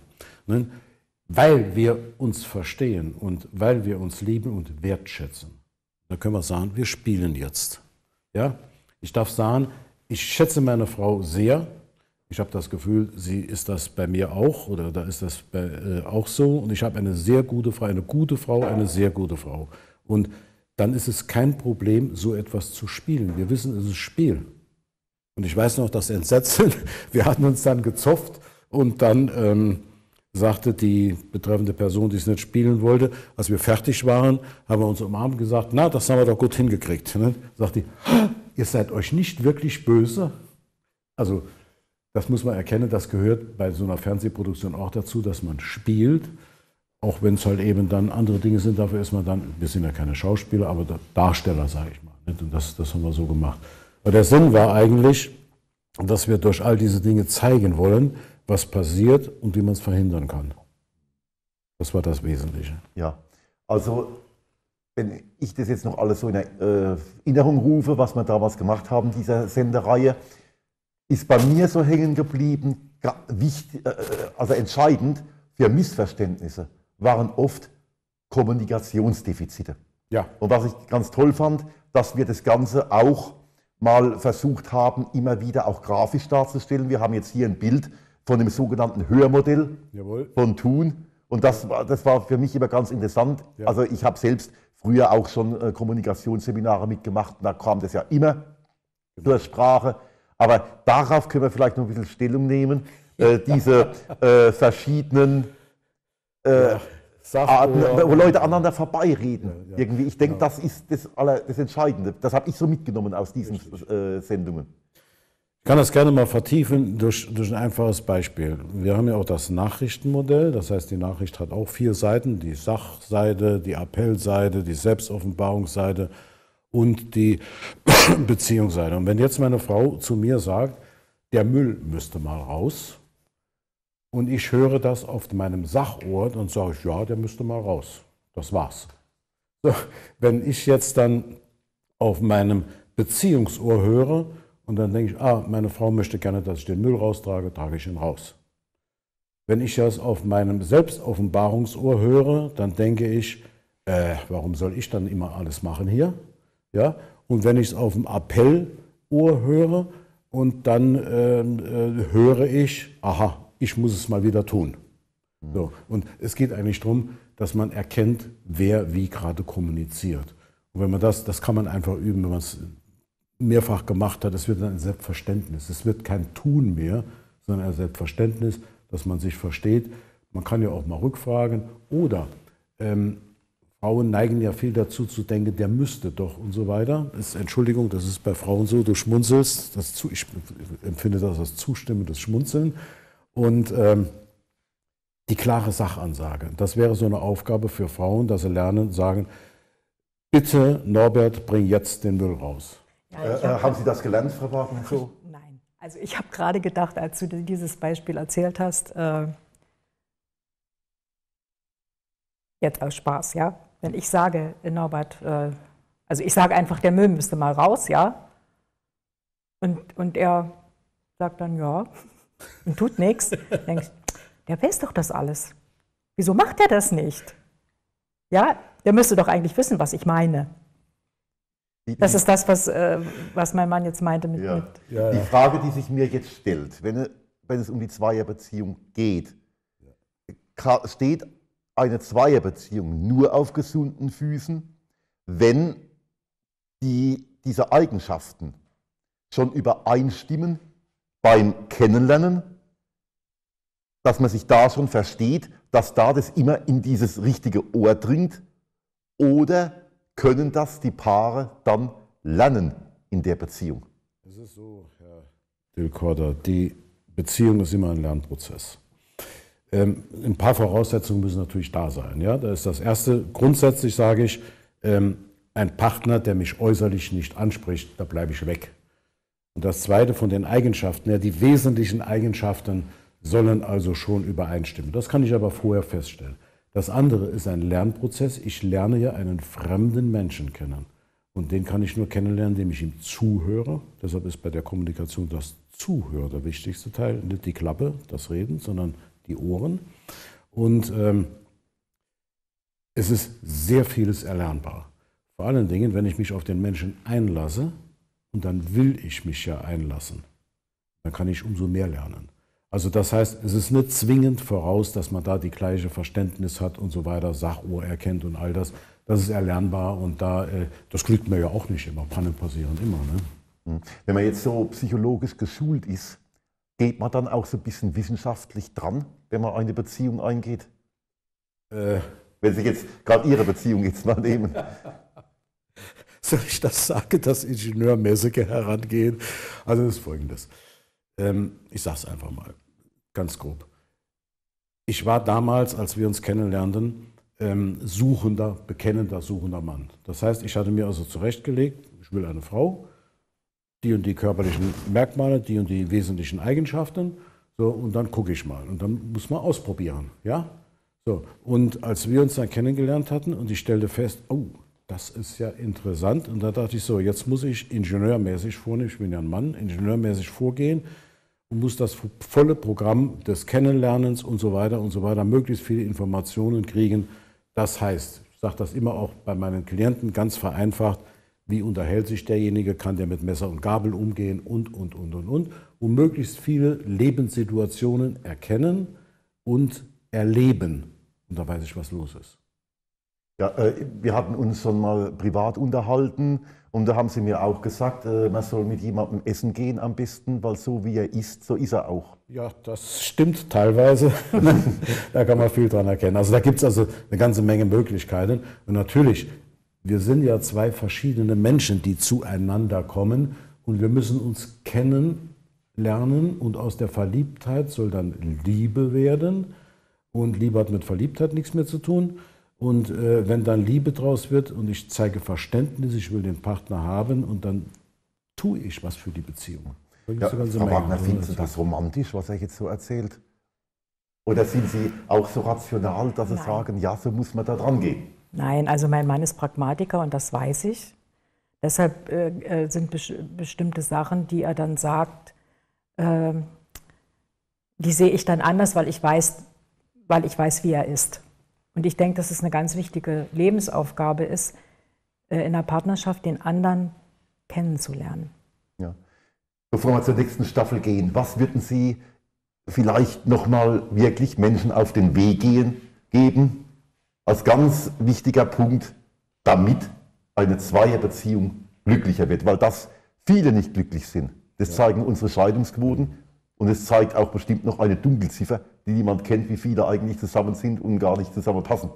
Weil wir uns verstehen und weil wir uns lieben und wertschätzen, da können wir sagen, wir spielen jetzt. Ja? Ich darf sagen, ich schätze meine Frau sehr. Ich habe das Gefühl, sie ist das bei mir auch oder da ist das bei, äh, auch so. Und ich habe eine sehr gute Frau, eine gute Frau, eine sehr gute Frau. Und dann ist es kein Problem, so etwas zu spielen. Wir wissen, es ist Spiel. Und ich weiß noch, das Entsetzen, wir hatten uns dann gezopft und dann ähm, sagte die betreffende Person, die es nicht spielen wollte, als wir fertig waren, haben wir uns umarmt und gesagt, na, das haben wir doch gut hingekriegt. Ne? Sagt die, ihr seid euch nicht wirklich böse? Also das muss man erkennen, das gehört bei so einer Fernsehproduktion auch dazu, dass man spielt, auch wenn es halt eben dann andere Dinge sind, dafür ist man dann, wir sind ja keine Schauspieler, aber Darsteller, sage ich mal. Nicht? Und das, das haben wir so gemacht. Aber der Sinn war eigentlich, dass wir durch all diese Dinge zeigen wollen, was passiert und wie man es verhindern kann. Das war das Wesentliche. Ja, also wenn ich das jetzt noch alles so in Erinnerung rufe, was wir damals gemacht haben, dieser Sendereihe, ist bei mir so hängen geblieben, wichtig, also entscheidend für Missverständnisse waren oft Kommunikationsdefizite. Ja. Und was ich ganz toll fand, dass wir das Ganze auch mal versucht haben, immer wieder auch grafisch darzustellen. Wir haben jetzt hier ein Bild von dem sogenannten Hörmodell Jawohl. von Thun. Und das war, das war für mich immer ganz interessant. Ja. Also ich habe selbst früher auch schon äh, Kommunikationsseminare mitgemacht. Und da kam das ja immer durch Sprache. Aber darauf können wir vielleicht noch ein bisschen Stellung nehmen. Äh, diese äh, verschiedenen äh, Ja. Arten, wo Leute aneinander vorbeireden. Ja, ja. Irgendwie. Ich denke, Ja. das ist das, aller, das Entscheidende. Das habe ich so mitgenommen aus diesen äh, Sendungen. Ich kann das gerne mal vertiefen durch, durch ein einfaches Beispiel. Wir haben ja auch das Nachrichtenmodell, das heißt, die Nachricht hat auch vier Seiten, die Sachseite, die Appellseite, die Selbstoffenbarungsseite und die Beziehungsseite. Und wenn jetzt meine Frau zu mir sagt, der Müll müsste mal raus, und ich höre das auf meinem Sachohr, dann sage ich, ja, der müsste mal raus. Das war's. So, wenn ich jetzt dann auf meinem Beziehungsohr höre und dann denke ich, ah, meine Frau möchte gerne, dass ich den Müll raustrage, trage ich ihn raus. Wenn ich das auf meinem Selbstoffenbarungsohr höre, dann denke ich, äh, warum soll ich dann immer alles machen hier? Ja? Und wenn ich es auf dem Appellohr höre und dann äh, äh, höre ich, aha, ich muss es mal wieder tun. So, und es geht eigentlich darum, dass man erkennt, wer wie gerade kommuniziert. Und wenn man das, das kann man einfach üben, wenn man es mehrfach gemacht hat, es wird dann ein Selbstverständnis. Es wird kein Tun mehr, sondern ein Selbstverständnis, dass man sich versteht. Man kann ja auch mal rückfragen. Oder ähm, Frauen neigen ja viel dazu zu denken, der müsste doch und so weiter. Das ist, Entschuldigung, das ist bei Frauen so, du schmunzelst. Das, ich empfinde das als zustimmendes Schmunzeln. Und ähm, die klare Sachansage, das wäre so eine Aufgabe für Frauen, dass sie lernen, sagen, bitte Norbert, bring jetzt den Müll raus. Ja, Äh, ich äh, hab- haben Sie das gelernt, Frau Wagner? So? Nein, also ich habe gerade gedacht, als du dieses Beispiel erzählt hast, äh, jetzt aus Spaß, ja, wenn ich sage, Norbert, äh, also ich sage einfach, der Müll müsste mal raus, ja, und, und er sagt dann, ja, und tut nichts, denkst, der weiß doch das alles. Wieso macht er das nicht? Ja, der müsste doch eigentlich wissen, was ich meine. Die, Das die, ist das, was, äh, was mein Mann jetzt meinte mit, ja. mit Ja, die ja. Frage, die sich mir jetzt stellt, wenn, wenn es um die Zweierbeziehung geht, ka- steht eine Zweierbeziehung nur auf gesunden Füßen, wenn die, diese Eigenschaften schon übereinstimmen beim Kennenlernen, dass man sich da schon versteht, dass da das immer in dieses richtige Ohr dringt, oder können das die Paare dann lernen in der Beziehung? Es ist so, Herr Dilkorder, die Beziehung ist immer ein Lernprozess. Ähm, ein paar Voraussetzungen müssen natürlich da sein. Ja? Da ist das Erste, grundsätzlich sage ich, ähm, ein Partner, der mich äußerlich nicht anspricht, da bleibe ich weg. Und das Zweite von den Eigenschaften, ja, die wesentlichen Eigenschaften sollen also schon übereinstimmen. Das kann ich aber vorher feststellen. Das andere ist ein Lernprozess. Ich lerne ja einen fremden Menschen kennen. Und den kann ich nur kennenlernen, indem ich ihm zuhöre. Deshalb ist bei der Kommunikation das Zuhören der wichtigste Teil. Nicht die Klappe, das Reden, sondern die Ohren. Und ähm, es ist sehr vieles erlernbar. Vor allen Dingen, wenn ich mich auf den Menschen einlasse, und dann will ich mich ja einlassen, dann kann ich umso mehr lernen. Also das heißt, es ist nicht zwingend voraus, dass man da die gleiche Verständnis hat und so weiter, Sachuhr erkennt und all das. Das ist erlernbar und da, äh, das glückt mir ja auch nicht immer. Pannen passieren immer. Ne? Wenn man jetzt so psychologisch geschult ist, geht man dann auch so ein bisschen wissenschaftlich dran, wenn man eine Beziehung eingeht? Äh, wenn Sie jetzt gerade Ihre Beziehung jetzt mal nehmen. Soll ich das sagen, das ingenieurmäßige Herangehen? Also das ist Folgendes. Ähm, ich sage es einfach mal, ganz grob. Ich war damals, als wir uns kennenlernten, ähm, suchender, bekennender, suchender Mann. Das heißt, ich hatte mir also zurechtgelegt, ich will eine Frau, die und die körperlichen Merkmale, die und die wesentlichen Eigenschaften, so, und dann gucke ich mal. Und dann muss man ausprobieren. Ja? So, und als wir uns dann kennengelernt hatten und ich stellte fest, oh, das ist ja interessant. Und da dachte ich so, jetzt muss ich ingenieurmäßig vornehmen, ich bin ja ein Mann, ingenieurmäßig vorgehen und muss das volle Programm des Kennenlernens und so weiter und so weiter, möglichst viele Informationen kriegen. Das heißt, ich sage das immer auch bei meinen Klienten ganz vereinfacht, wie unterhält sich derjenige, kann der mit Messer und Gabel umgehen und, und, und, und, und. Und möglichst viele Lebenssituationen erkennen und erleben. Und da weiß ich, was los ist. Ja, äh, wir hatten uns schon mal privat unterhalten und da haben Sie mir auch gesagt, äh, man soll mit jemandem essen gehen am besten, weil so wie er ist, so ist er auch. Ja, das stimmt teilweise. Da kann man viel dran erkennen. Also da gibt es also eine ganze Menge Möglichkeiten. Und natürlich, wir sind ja zwei verschiedene Menschen, die zueinander kommen und wir müssen uns kennenlernen und aus der Verliebtheit soll dann Liebe werden. Und Liebe hat mit Verliebtheit nichts mehr zu tun. Und äh, wenn dann Liebe draus wird und ich zeige Verständnis, ich will den Partner haben und dann tue ich was für die Beziehung. Ja, Frau Wagner, finden Sie das romantisch, was er jetzt so erzählt? Oder sind Sie auch so rational, dass Sie Nein. sagen, ja, so muss man da dran gehen? Nein, also mein Mann ist Pragmatiker und das weiß ich. Deshalb äh, sind bes bestimmte Sachen, die er dann sagt, äh, die sehe ich dann anders, weil ich weiß, weil ich weiß, wie er ist. Und ich denke, dass es eine ganz wichtige Lebensaufgabe ist, äh, in einer Partnerschaft den anderen kennenzulernen. Ja. Bevor wir zur nächsten Staffel gehen, was würden Sie vielleicht nochmal wirklich Menschen auf den Weg gehen, geben, als ganz wichtiger Punkt, damit eine Zweierbeziehung glücklicher wird? Weil das viele nicht glücklich sind. Das ja. zeigen unsere Scheidungsquoten und es zeigt auch bestimmt noch eine Dunkelziffer, die niemand kennt, wie viele eigentlich zusammen sind und gar nicht zusammenpassen.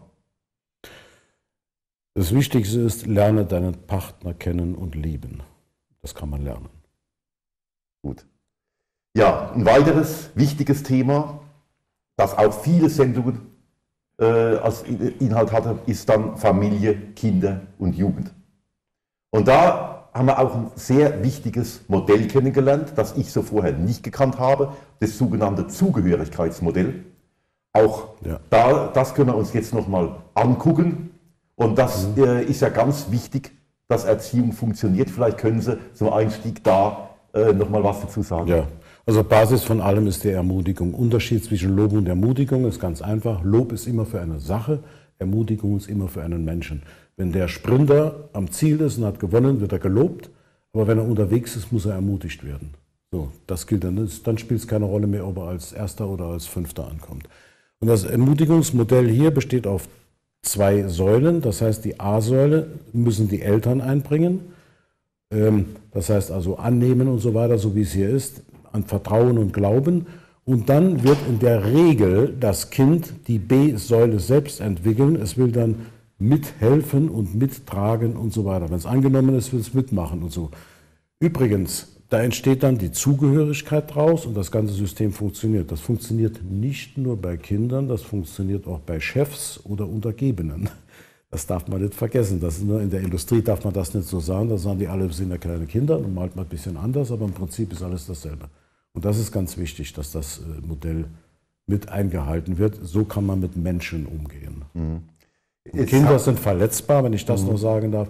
Das Wichtigste ist, lerne deinen Partner kennen und lieben. Das kann man lernen. Gut. Ja, ein weiteres wichtiges Thema, das auch viele Sendungen äh, als Inhalt hatte, ist dann Familie, Kinder und Jugend. Und da haben wir auch ein sehr wichtiges Modell kennengelernt, das ich so vorher nicht gekannt habe, das sogenannte Zugehörigkeitsmodell. Auch ja. da, das können wir uns jetzt nochmal angucken. Und das mhm. äh, ist ja ganz wichtig, dass Erziehung funktioniert. Vielleicht können Sie zum Einstieg da äh, nochmal was dazu sagen. Ja, also Basis von allem ist die Ermutigung. Unterschied zwischen Lob und Ermutigung ist ganz einfach. Lob ist immer für eine Sache, Ermutigung ist immer für einen Menschen. Wenn der Sprinter am Ziel ist und hat gewonnen, wird er gelobt. Aber wenn er unterwegs ist, muss er ermutigt werden. So, das gilt dann. Dann spielt es keine Rolle mehr, ob er als Erster oder als Fünfter ankommt. Und das Ermutigungsmodell hier besteht auf zwei Säulen. Das heißt, die A-Säule müssen die Eltern einbringen. Das heißt also annehmen und so weiter, so wie es hier ist, an Vertrauen und Glauben. Und dann wird in der Regel das Kind die B-Säule selbst entwickeln. Es will dann mithelfen und mittragen und so weiter. Wenn es angenommen ist, will es mitmachen und so. Übrigens, da entsteht dann die Zugehörigkeit draus und das ganze System funktioniert. Das funktioniert nicht nur bei Kindern, das funktioniert auch bei Chefs oder Untergebenen. Das darf man nicht vergessen. Das ist nur in der Industrie darf man das nicht so sagen. Da sagen die alle, sind ja kleine Kinder und malt man ein bisschen anders, aber im Prinzip ist alles dasselbe. Und das ist ganz wichtig, dass das Modell mit eingehalten wird. So kann man mit Menschen umgehen. Mhm. Kinder sind verletzbar, wenn ich das mhm. noch sagen darf.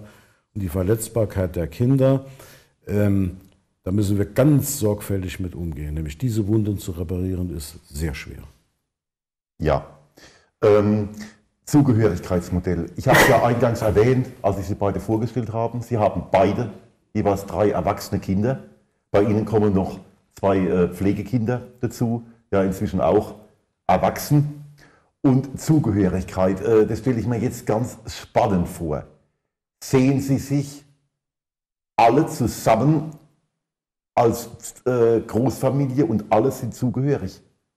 und die Verletzbarkeit der Kinder, ähm, da müssen wir ganz sorgfältig mit umgehen. Nämlich diese Wunden zu reparieren, ist sehr schwer. Ja. Ähm, Zugehörigkeitsmodell. Ich habe es ja eingangs erwähnt, als ich Sie beide vorgestellt habe. Sie haben beide jeweils drei erwachsene Kinder. Bei Ihnen kommen noch zwei äh, Pflegekinder dazu, ja inzwischen auch erwachsen. Und Zugehörigkeit, äh, das stelle ich mir jetzt ganz spannend vor. Sehen Sie sich alle zusammen als äh, Großfamilie und alle sind zugehörig?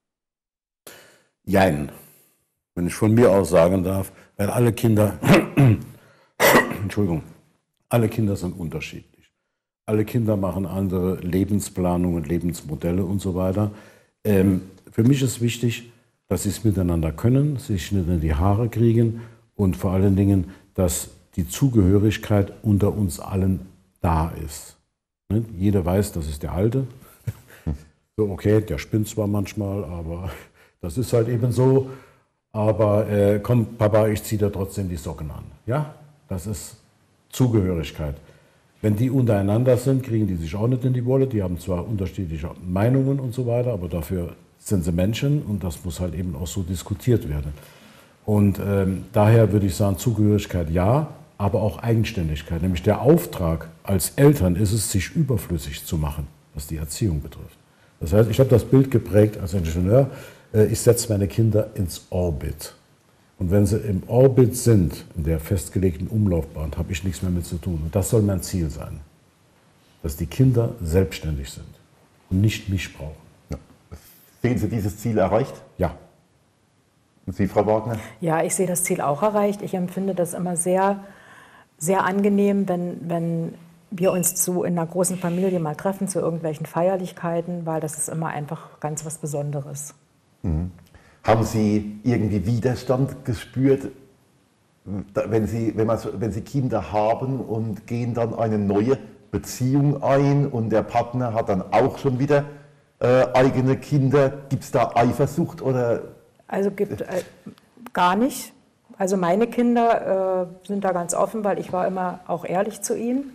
Jein, wenn ich von mir aus sagen darf, weil alle Kinder, Entschuldigung, alle Kinder sind unterschiedlich. Alle Kinder machen andere Lebensplanungen, Lebensmodelle und so weiter. Ähm, für mich ist wichtig, dass sie es miteinander können, sich nicht in die Haare kriegen und vor allen Dingen, dass die Zugehörigkeit unter uns allen da ist. Ne? Jeder weiß, das ist der Alte. So, okay, der spinnt zwar manchmal, aber das ist halt eben so. Aber äh, komm, Papa, ich ziehe dir trotzdem die Socken an. Ja, das ist Zugehörigkeit. Wenn die untereinander sind, kriegen die sich auch nicht in die Wolle. Die haben zwar unterschiedliche Meinungen und so weiter, aber dafür sind sie Menschen und das muss halt eben auch so diskutiert werden. Und ähm, daher würde ich sagen, Zugehörigkeit ja, aber auch Eigenständigkeit. Nämlich der Auftrag als Eltern ist es, sich überflüssig zu machen, was die Erziehung betrifft. Das heißt, ich habe das Bild geprägt als Ingenieur, äh, ich setze meine Kinder ins Orbit. Und wenn sie im Orbit sind, in der festgelegten Umlaufbahn, habe ich nichts mehr mit zu tun. Und das soll mein Ziel sein, dass die Kinder selbstständig sind und nicht mich brauchen. Ja. Sehen Sie dieses Ziel erreicht? Ja. Und Sie, Frau Wagner? Ja, ich sehe das Ziel auch erreicht. Ich empfinde das immer sehr, sehr angenehm, wenn, wenn wir uns zu, in einer großen Familie mal treffen zu irgendwelchen Feierlichkeiten, weil das ist immer einfach ganz was Besonderes. Mhm. Haben Sie irgendwie Widerstand gespürt, wenn Sie, wenn, man, wenn Sie Kinder haben und gehen dann eine neue Beziehung ein und der Partner hat dann auch schon wieder äh, eigene Kinder? Gibt es da Eifersucht oder? Also gibt äh, gar nicht. Also meine Kinder äh, sind da ganz offen, weil ich war immer auch ehrlich zu ihnen.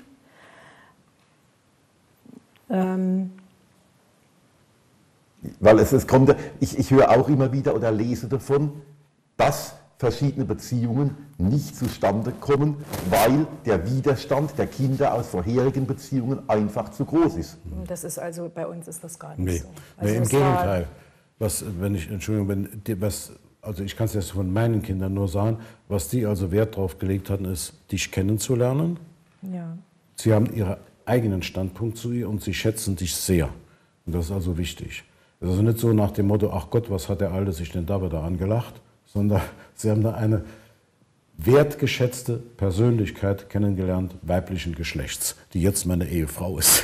Ähm, Weil es, es kommt, ich, ich höre auch immer wieder oder lese davon, dass verschiedene Beziehungen nicht zustande kommen, weil der Widerstand der Kinder aus vorherigen Beziehungen einfach zu groß ist. das ist also, bei uns ist das gar nicht Nee, so. Also nee im es war- Gegenteil. Was, wenn ich, Entschuldigung, wenn die, was, also ich kann es jetzt von meinen Kindern nur sagen, was die also Wert drauf gelegt hatten, ist, dich kennenzulernen. Ja. Sie haben ihren eigenen Standpunkt zu ihr und sie schätzen dich sehr. Und das ist also wichtig. Es ist also nicht so nach dem Motto, ach Gott, was hat der Alte sich denn da wieder angelacht, sondern sie haben da eine wertgeschätzte Persönlichkeit kennengelernt, weiblichen Geschlechts, die jetzt meine Ehefrau ist.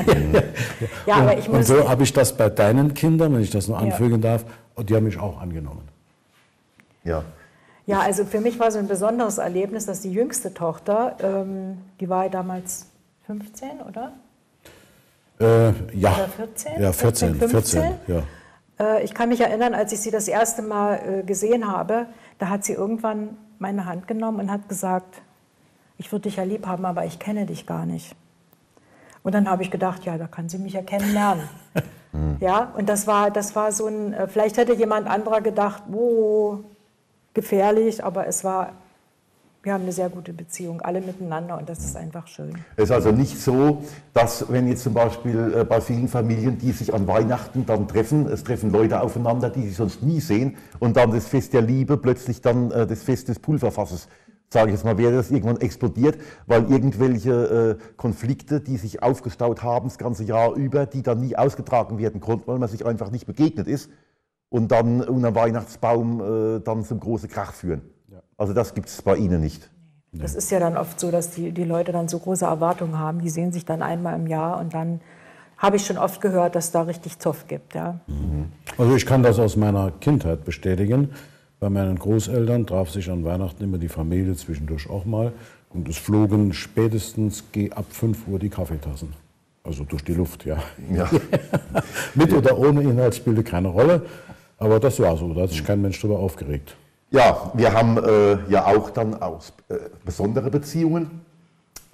Ja, aber ich und, und muss, so habe ich das bei deinen Kindern, wenn ich das nur Ja. anfügen darf, und die haben mich auch angenommen. Ja. ja, also für mich war so ein besonderes Erlebnis, dass die jüngste Tochter, ähm, die war damals fünfzehn, oder? Äh, ja. Oder vierzehn? Ja, vierzehn, vierzehn, ja. Äh, ich kann mich erinnern, als ich sie das erste Mal äh, gesehen habe, da hat sie irgendwann meine Hand genommen und hat gesagt, ich würde dich ja lieb haben, aber ich kenne dich gar nicht. Und dann habe ich gedacht, ja, da kann sie mich ja kennenlernen. Ja, und das war, das war so ein, äh, vielleicht hätte jemand anderer gedacht, oh, gefährlich, aber es war, wir haben eine sehr gute Beziehung, alle miteinander und das ist einfach schön. Es ist also nicht so, dass wenn jetzt zum Beispiel äh, bei vielen Familien, die sich an Weihnachten dann treffen, es treffen Leute aufeinander, die sich sonst nie sehen und dann das Fest der Liebe plötzlich dann äh, das Fest des Pulverfasses, sage ich jetzt mal, wäre das irgendwann explodiert, weil irgendwelche äh, Konflikte, die sich aufgestaut haben das ganze Jahr über, die dann nie ausgetragen werden konnten, weil man sich einfach nicht begegnet ist und dann unter Weihnachtsbaum äh, dann zum großen Krach führen. Also das gibt es bei Ihnen nicht. Das ist ja dann oft so, dass die, die Leute dann so große Erwartungen haben, die sehen sich dann einmal im Jahr und dann habe ich schon oft gehört, dass da richtig Zoff gibt. Ja. Also ich kann das aus meiner Kindheit bestätigen. Bei meinen Großeltern traf sich an Weihnachten immer die Familie zwischendurch auch mal und es flogen spätestens ab fünf Uhr die Kaffeetassen. Also durch die Luft, ja. Ja. Mit oder ohne Inhalt spielte keine Rolle, aber das war so, da hat sich kein Mensch darüber aufgeregt. Ja, wir haben äh, ja auch dann auch äh, besondere Beziehungen.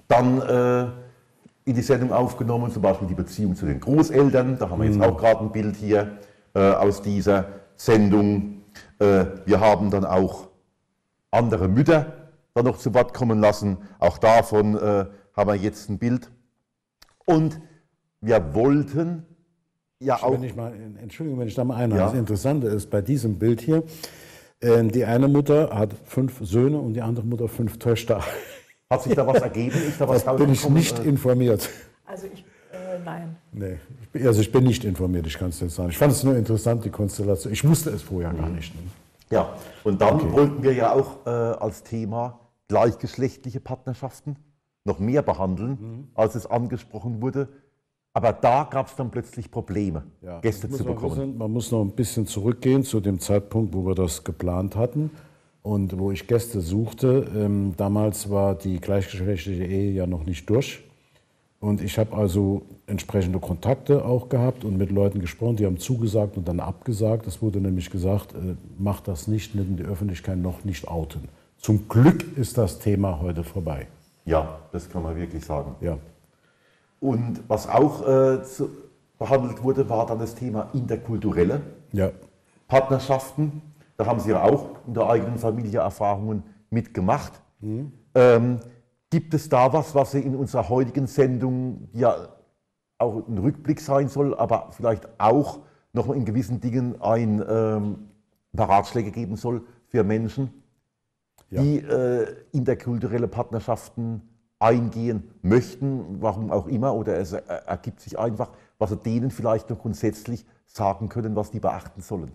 dann äh, in die Sendung aufgenommen, zum Beispiel die Beziehung zu den Großeltern. Da haben wir jetzt auch gerade ein Bild hier äh, aus dieser Sendung. Äh, wir haben dann auch andere Mütter dann noch zu Wort kommen lassen. Auch davon äh, haben wir jetzt ein Bild. Und wir wollten ja auch... Wenn ich mal, Entschuldigung, wenn ich da mal einhalte. Ja. Das Interessante ist bei diesem Bild hier, äh, die eine Mutter hat fünf Söhne und die andere Mutter fünf Töchter. Hat sich da was ergeben? Ist da was Das bin ich rausgekommen? nicht informiert. Also ich, äh, nein. Nee, ich bin, also ich bin nicht informiert, ich kann es jetzt sagen. Ich fand es nur interessant, die Konstellation. Ich wusste es vorher gar nicht. Ne? Ja, und dann Okay. wollten wir ja auch äh, als Thema gleichgeschlechtliche Partnerschaften noch mehr behandeln, Mhm. als es angesprochen wurde. Aber da gab es dann plötzlich Probleme, Ja, Gäste das zu muss man bekommen. wissen. Man muss noch ein bisschen zurückgehen zu dem Zeitpunkt, wo wir das geplant hatten und wo ich Gäste suchte. Ähm, damals war die gleichgeschlechtliche Ehe ja noch nicht durch. Und ich habe also entsprechende Kontakte auch gehabt und mit Leuten gesprochen, die haben zugesagt und dann abgesagt. Es wurde nämlich gesagt, äh, mach das nicht, nicht in die Öffentlichkeit, noch nicht outen. Zum Glück ist das Thema heute vorbei. Ja, das kann man wirklich sagen. Ja. Und was auch äh, zu, behandelt wurde, war dann das Thema interkulturelle Ja. Partnerschaften. Da haben Sie ja auch in der eigenen Familie Erfahrungen mitgemacht. Ähm, gibt es da was, was Sie in unserer heutigen Sendung, die ja auch ein Rückblick sein soll, aber vielleicht auch noch in gewissen Dingen ein ähm, paar Ratschläge geben soll für Menschen, Ja. die äh, interkulturelle Partnerschaften eingehen möchten, warum auch immer, oder es er- ergibt sich einfach, was Sie denen vielleicht noch grundsätzlich sagen können, was die beachten sollen?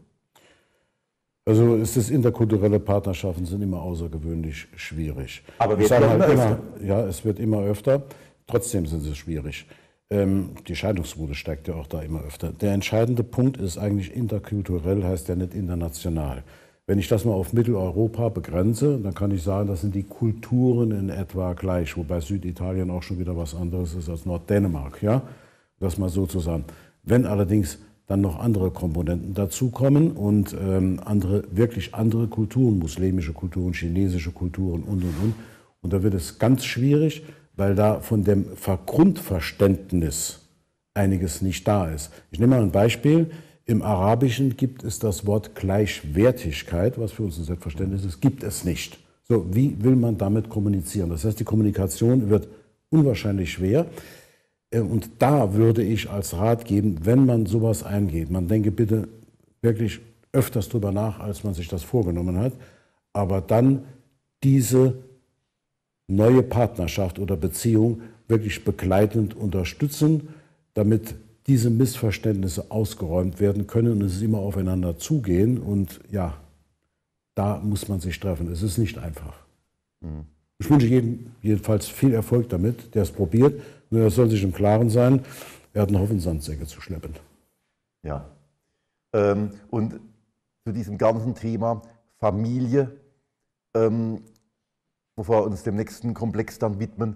Also es ist interkulturelle Partnerschaften sind immer außergewöhnlich schwierig. Aber Ich wird sag ja mal, immer immer, öfter. ja, es wird immer öfter. Trotzdem sind sie schwierig. Ähm, die Scheidungsquote steigt ja auch da immer öfter. Der entscheidende Punkt ist eigentlich interkulturell, heißt ja nicht international. Wenn ich das mal auf Mitteleuropa begrenze, dann kann ich sagen, das sind die Kulturen in etwa gleich, wobei Süditalien auch schon wieder was anderes ist als Norddänemark. Ja? Das mal so zu sagen. Wenn allerdings dann noch andere Komponenten dazukommen und ähm, andere, wirklich andere Kulturen, muslimische Kulturen, chinesische Kulturen und, und, und. Und da wird es ganz schwierig, weil da von dem Grundverständnis einiges nicht da ist. Ich nehme mal ein Beispiel. Im Arabischen gibt es das Wort Gleichwertigkeit, was für uns ein Selbstverständnis ist, gibt es nicht. So, wie will man damit kommunizieren? Das heißt, die Kommunikation wird unwahrscheinlich schwer. Und da würde ich als Rat geben, wenn man sowas eingeht, man denke bitte wirklich öfters drüber nach, als man sich das vorgenommen hat, aber dann diese neue Partnerschaft oder Beziehung wirklich begleitend unterstützen, damit diese Missverständnisse ausgeräumt werden können und es ist immer aufeinander zugehen und ja, da muss man sich treffen. Es ist nicht einfach. Mhm. Ich wünsche jedem jedenfalls viel Erfolg damit, der es probiert. Nur er soll sich im Klaren sein, er hat einen Haufen Sandsäcke zu schleppen. Ja. Ähm, und zu diesem ganzen Thema Familie, ähm, bevor wir uns dem nächsten Komplex dann widmen,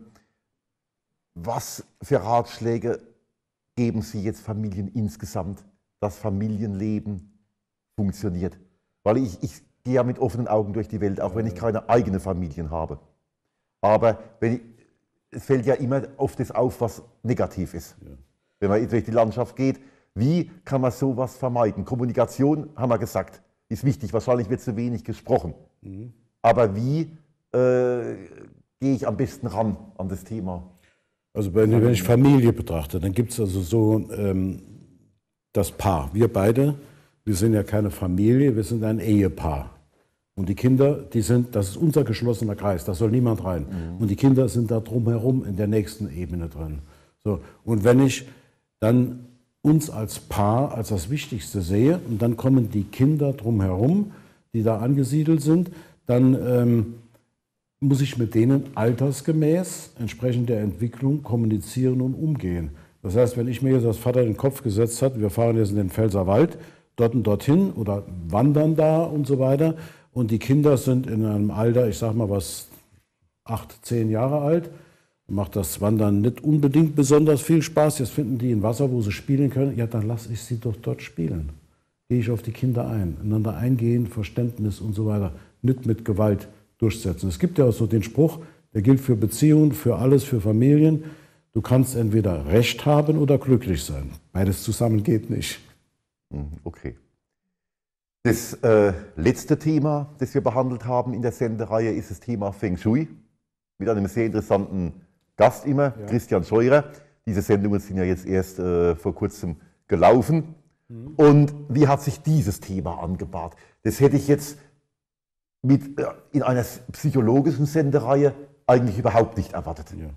was für Ratschläge geben Sie jetzt Familien insgesamt, dass Familienleben funktioniert? Weil ich, ich gehe ja mit offenen Augen durch die Welt, auch wenn ich keine eigene Familien habe. Aber wenn ich, es fällt ja immer oft das auf, was negativ ist. Ja. Wenn man durch die Landschaft geht, wie kann man sowas vermeiden? Kommunikation, haben wir gesagt, ist wichtig. Wahrscheinlich wird zu wenig gesprochen. Mhm. Aber wie äh, gehe ich am besten ran an das Thema? Also wenn, wenn ich Familie betrachte, dann gibt es also so ähm, das Paar. Wir beide, wir sind ja keine Familie, wir sind ein Ehepaar. Und die Kinder, die sind, das ist unser geschlossener Kreis, da soll niemand rein. Mhm. Und die Kinder sind da drumherum in der nächsten Ebene drin. So, und wenn ich dann uns als Paar als das Wichtigste sehe und dann kommen die Kinder drumherum, die da angesiedelt sind, dann ähm, muss ich mit denen altersgemäß entsprechend der Entwicklung kommunizieren und umgehen. Das heißt, wenn ich mir jetzt als Vater den Kopf gesetzt habe, wir fahren jetzt in den Pfälzerwald, dort und dorthin oder wandern da und so weiter, und die Kinder sind in einem Alter, ich sag mal was, acht, zehn Jahre alt, macht das Wandern nicht unbedingt besonders viel Spaß. Jetzt finden die ein Wasser, wo sie spielen können. Ja, dann lasse ich sie doch dort spielen. Gehe ich auf die Kinder ein, einander eingehen, Verständnis und so weiter, nicht mit Gewalt durchsetzen. Es gibt ja auch so den Spruch, Der gilt für Beziehungen, für alles, für Familien. Du kannst entweder Recht haben oder glücklich sein. Beides zusammen geht nicht. Okay. Das äh, letzte Thema, das wir behandelt haben in der Sendereihe, ist das Thema Feng Shui. Mit einem sehr interessanten Gast immer, ja. Christian Scheurer. Diese Sendungen sind ja jetzt erst äh, vor kurzem gelaufen. Mhm. Und wie hat sich dieses Thema angebahnt? Das hätte ich jetzt mit, äh, in einer psychologischen Sendereihe eigentlich überhaupt nicht erwartet. Ja.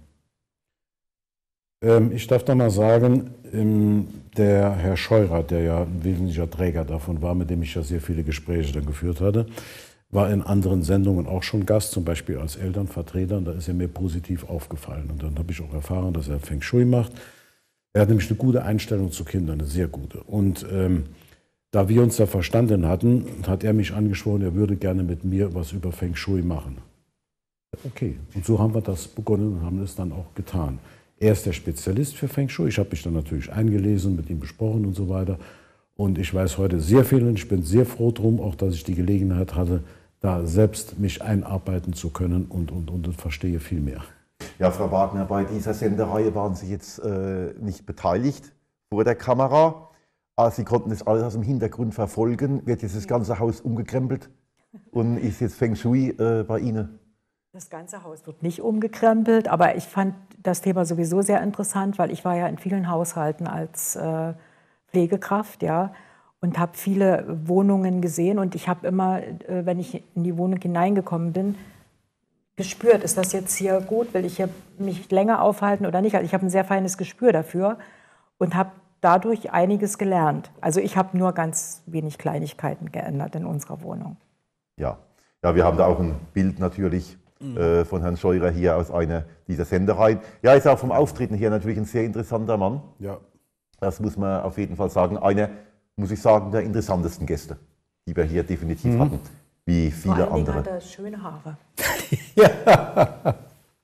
Ähm, ich darf da mal sagen, ähm, der Herr Scheurer, der ja ein wesentlicher Träger davon war, mit dem ich ja sehr viele Gespräche dann geführt hatte, war in anderen Sendungen auch schon Gast, zum Beispiel als Elternvertreter, und da ist er mir positiv aufgefallen. Und dann habe ich auch erfahren, dass er Feng Shui macht. Er hat nämlich eine gute Einstellung zu Kindern, eine sehr gute. Und ähm, da wir uns da verstanden hatten, hat er mich angesprochen, er würde gerne mit mir was über Feng Shui machen. Okay, und so haben wir das begonnen und haben es dann auch getan. Er ist der Spezialist für Feng Shui. Ich habe mich dann natürlich eingelesen, mit ihm besprochen und so weiter. Und ich weiß heute sehr viel und ich bin sehr froh drum, auch dass ich die Gelegenheit hatte, da selbst mich einarbeiten zu können und, und, und, und verstehe viel mehr. Ja, Frau Wagner, bei dieser Sendereihe waren Sie jetzt äh, nicht beteiligt vor der Kamera. Aber Sie konnten das alles aus dem Hintergrund verfolgen. Wird jetzt das ganze Haus umgekrempelt und ist jetzt Feng Shui äh, bei Ihnen? Das ganze Haus wird nicht umgekrempelt, aber ich fand das Thema sowieso sehr interessant, weil ich war ja in vielen Haushalten als äh, Pflegekraft, ja, und habe viele Wohnungen gesehen und ich habe immer, äh, wenn ich in die Wohnung hineingekommen bin, gespürt, ist das jetzt hier gut, will ich hier mich länger aufhalten oder nicht? Also ich habe ein sehr feines Gespür dafür und habe dadurch einiges gelernt. Also ich habe nur ganz wenig Kleinigkeiten geändert in unserer Wohnung. Ja, ja, wir haben da auch ein Bild natürlich äh, von Herrn Scheurer hier aus einer dieser Sendereien. Ja, ist auch vom Auftreten her natürlich ein sehr interessanter Mann. Ja. Das muss man auf jeden Fall sagen. Einer, muss ich sagen, der interessantesten Gäste, die wir hier definitiv mhm. hatten, wie viele Vor allen andere. Dingen hat er schöne Haare. Ja.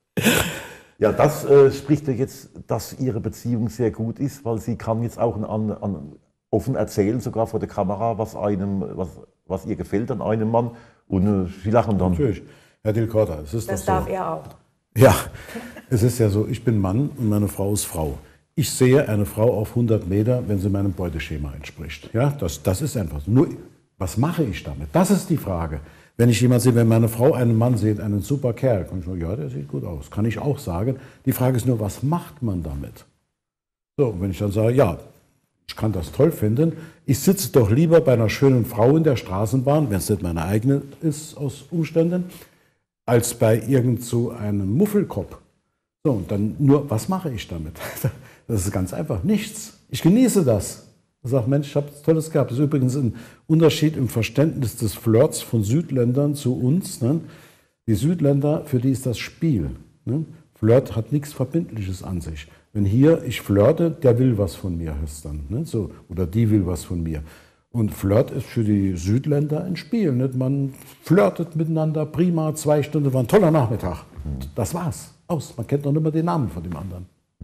Ja, das äh, spricht ja jetzt, dass Ihre Beziehung sehr gut ist, weil sie kann jetzt auch an, an, offen erzählen, sogar vor der Kamera, was, einem, was, was ihr gefällt an einem Mann. Und äh, Sie lachen dann. Natürlich. Herr Dilkorta, es ist das doch so. darf er auch. Ja, es ist ja so, ich bin Mann und meine Frau ist Frau. Ich sehe eine Frau auf hundert Meter, wenn sie meinem Beuteschema entspricht. Ja, das, das ist einfach so. Nur, was mache ich damit? Das ist die Frage. Wenn ich jemanden sehe, wenn meine Frau einen Mann sieht, einen super Kerl, kann ich sagen, ja, der sieht gut aus. Kann ich auch sagen. Die Frage ist nur, was macht man damit? So, und wenn ich dann sage, ja, ich kann das toll finden, ich sitze doch lieber bei einer schönen Frau in der Straßenbahn, wenn es nicht meine eigene ist aus Umständen, als bei irgend so einem Muffelkopf. So, und dann nur, was mache ich damit? Das ist ganz einfach, nichts. Ich genieße das. Ich sage, Mensch, ich habe was Tolles gehabt. Das ist übrigens ein Unterschied im Verständnis des Flirts von Südländern zu uns. Ne? Die Südländer, für die ist das Spiel. Ne? Flirt hat nichts Verbindliches an sich. Wenn hier ich flirte, der will was von mir, heißt dann. Ne? So, oder die will was von mir. Und Flirt ist für die Südländer ein Spiel. Nicht? Man flirtet miteinander, prima, zwei Stunden, war ein toller Nachmittag. Das war's, aus. Man kennt noch nicht mehr den Namen von dem anderen.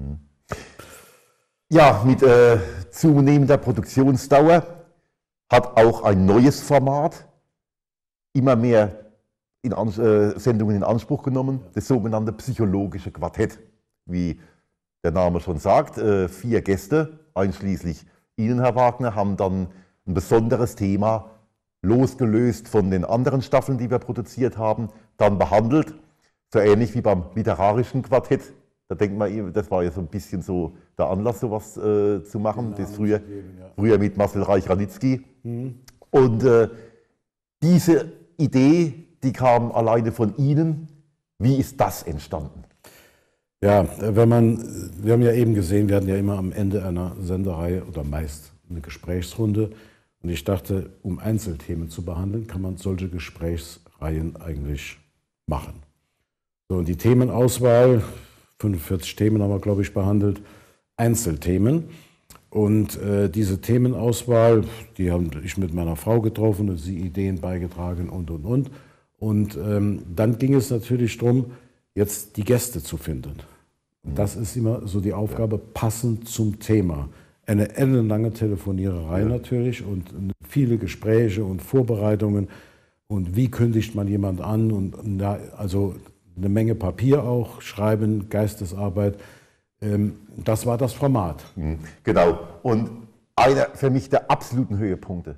Ja, mit äh, zunehmender Produktionsdauer hat auch ein neues Format immer mehr in äh, Sendungen in Anspruch genommen, das sogenannte psychologische Quartett. Wie der Name schon sagt, äh, vier Gäste, einschließlich Ihnen, Herr Wagner, haben dann ein besonderes Thema losgelöst von den anderen Staffeln, die wir produziert haben, dann behandelt. So ähnlich wie beim literarischen Quartett. Da denkt man, das war ja so ein bisschen so der Anlass, sowas äh, zu machen. Das früher, geben, ja. früher mit Marcel Reich-Ranitzky. Mhm. Und äh, diese Idee, die kam alleine von Ihnen. Wie ist das entstanden? Ja, wenn man, wir haben ja eben gesehen, wir hatten ja immer am Ende einer Sendereihe oder meist eine Gesprächsrunde. Und ich dachte, um Einzelthemen zu behandeln, kann man solche Gesprächsreihen eigentlich machen. So, und die Themenauswahl, fünfundvierzig Themen haben wir, glaube ich, behandelt, Einzelthemen. Und äh, diese Themenauswahl, die habe ich mit meiner Frau getroffen und sie Ideen beigetragen und, und, und. Und ähm, dann ging es natürlich darum, jetzt die Gäste zu finden. Und das ist immer so die Aufgabe, passend zum Thema. Eine ellenlange Telefoniererei ja. natürlich und viele Gespräche und Vorbereitungen. Und wie kündigt man jemand an? Und, und ja, also eine Menge Papier auch, Schreiben, Geistesarbeit. Ähm, das war das Format. Genau. Und einer für mich der absoluten Höhepunkte,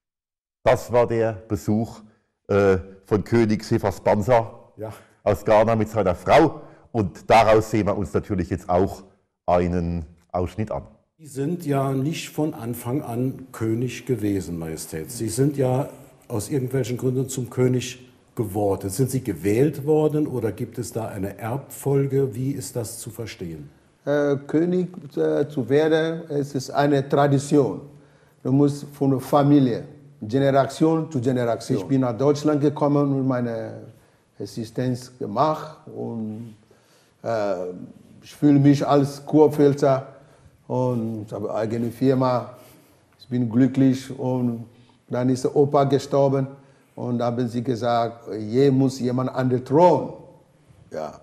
das war der Besuch äh, von König Cephas Banza Ja. aus Ghana mit seiner Frau. Und daraus sehen wir uns natürlich jetzt auch einen Ausschnitt an. Sie sind ja nicht von Anfang an König gewesen, Majestät. Sie sind ja aus irgendwelchen Gründen zum König geworden. Sind Sie gewählt worden oder gibt es da eine Erbfolge? Wie ist das zu verstehen? Äh, König äh, zu werden, es ist eine Tradition. Du musst von der Familie, Generation zu Generation. Ich bin nach Deutschland gekommen und meine Existenz gemacht und äh, ich fühle mich als Kurpfälzer und ich habe eine eigene Firma. Ich bin glücklich und dann ist der Opa gestorben und da haben sie gesagt, je muss jemand an den Thron. Ja.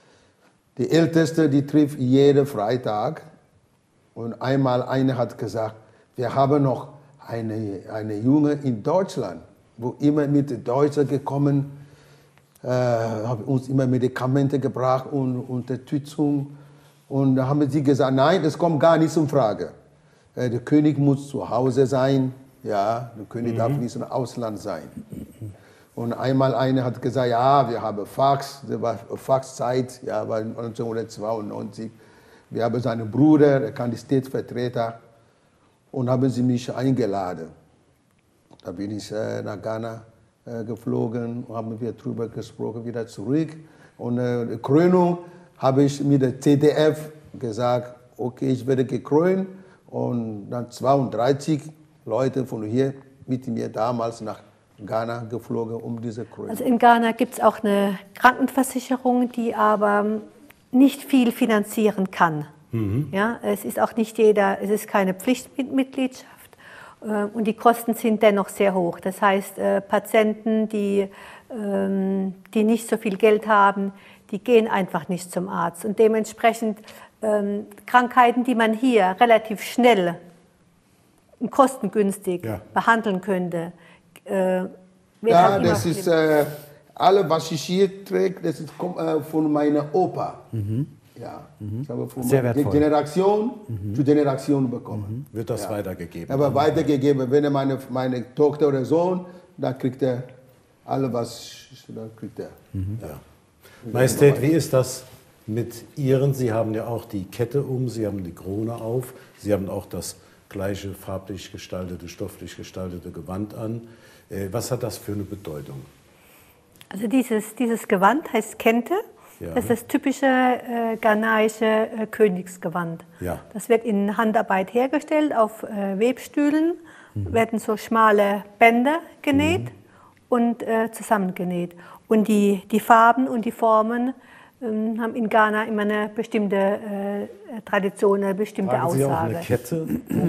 Die Älteste, die trifft jeden Freitag und einmal eine hat gesagt, wir haben noch eine, eine Junge in Deutschland, wo immer mit Deutschen gekommen, äh, haben uns immer Medikamente gebracht und Unterstützung. Und da haben sie gesagt, nein, das kommt gar nicht in Frage. Äh, der König muss zu Hause sein, ja, der König mhm. darf nicht im Ausland sein. Und einmal eine hat gesagt, ja, wir haben Fax, das war Faxzeit, ja, war neunzehnhundertzweiundneunzig. Wir haben seinen Bruder, der Kandidatsvertreter, und haben sie mich eingeladen. Da bin ich äh, nach Ghana äh, geflogen, haben wir darüber gesprochen, wieder zurück. Und äh, die Krönung habe ich mit der Z D F gesagt, okay, ich werde gekrönt. Und dann zweiunddreißig Leute von hier mit mir damals nach Ghana geflogen, um diese Krönung. Also in Ghana gibt es auch eine Krankenversicherung, die aber nicht viel finanzieren kann. Mhm. Ja, es ist auch nicht jeder, es ist keine Pflichtmitgliedschaft und die Kosten sind dennoch sehr hoch. Das heißt, Patienten, die, die nicht so viel Geld haben, die gehen einfach nicht zum Arzt. Und dementsprechend Krankheiten, die man hier relativ schnell und kostengünstig ja. behandeln könnte, Äh, ja, das ist äh, alles, was ich hier träge, das ist, kommt äh, von meiner Opa. Mhm. Ja, mhm. Ich habe von Sehr wertvoll. Generation mhm. zu Generation bekommen. Mhm. Wird das ja. weitergegeben? Aber weitergegeben, wenn er meine, meine Tochter oder Sohn, dann kriegt er alles, was dann kriegt er. Mhm. Ja. Majestät, wie ist das mit Ihren? Sie haben ja auch die Kette um, Sie haben die Krone auf, Sie haben auch das gleiche farblich gestaltete, stofflich gestaltete Gewand an. Was hat das für eine Bedeutung? Also dieses, dieses Gewand heißt Kente. Ja. Das ist das typische äh, ghanaische äh, Königsgewand. Ja. Das wird in Handarbeit hergestellt, auf äh, Webstühlen, mhm. werden so schmale Bänder genäht mhm. und äh, zusammengenäht. Und die, die Farben und die Formen ähm, haben in Ghana immer eine bestimmte äh, Tradition, eine bestimmte Tragen Aussage. Sie auch eine Kette?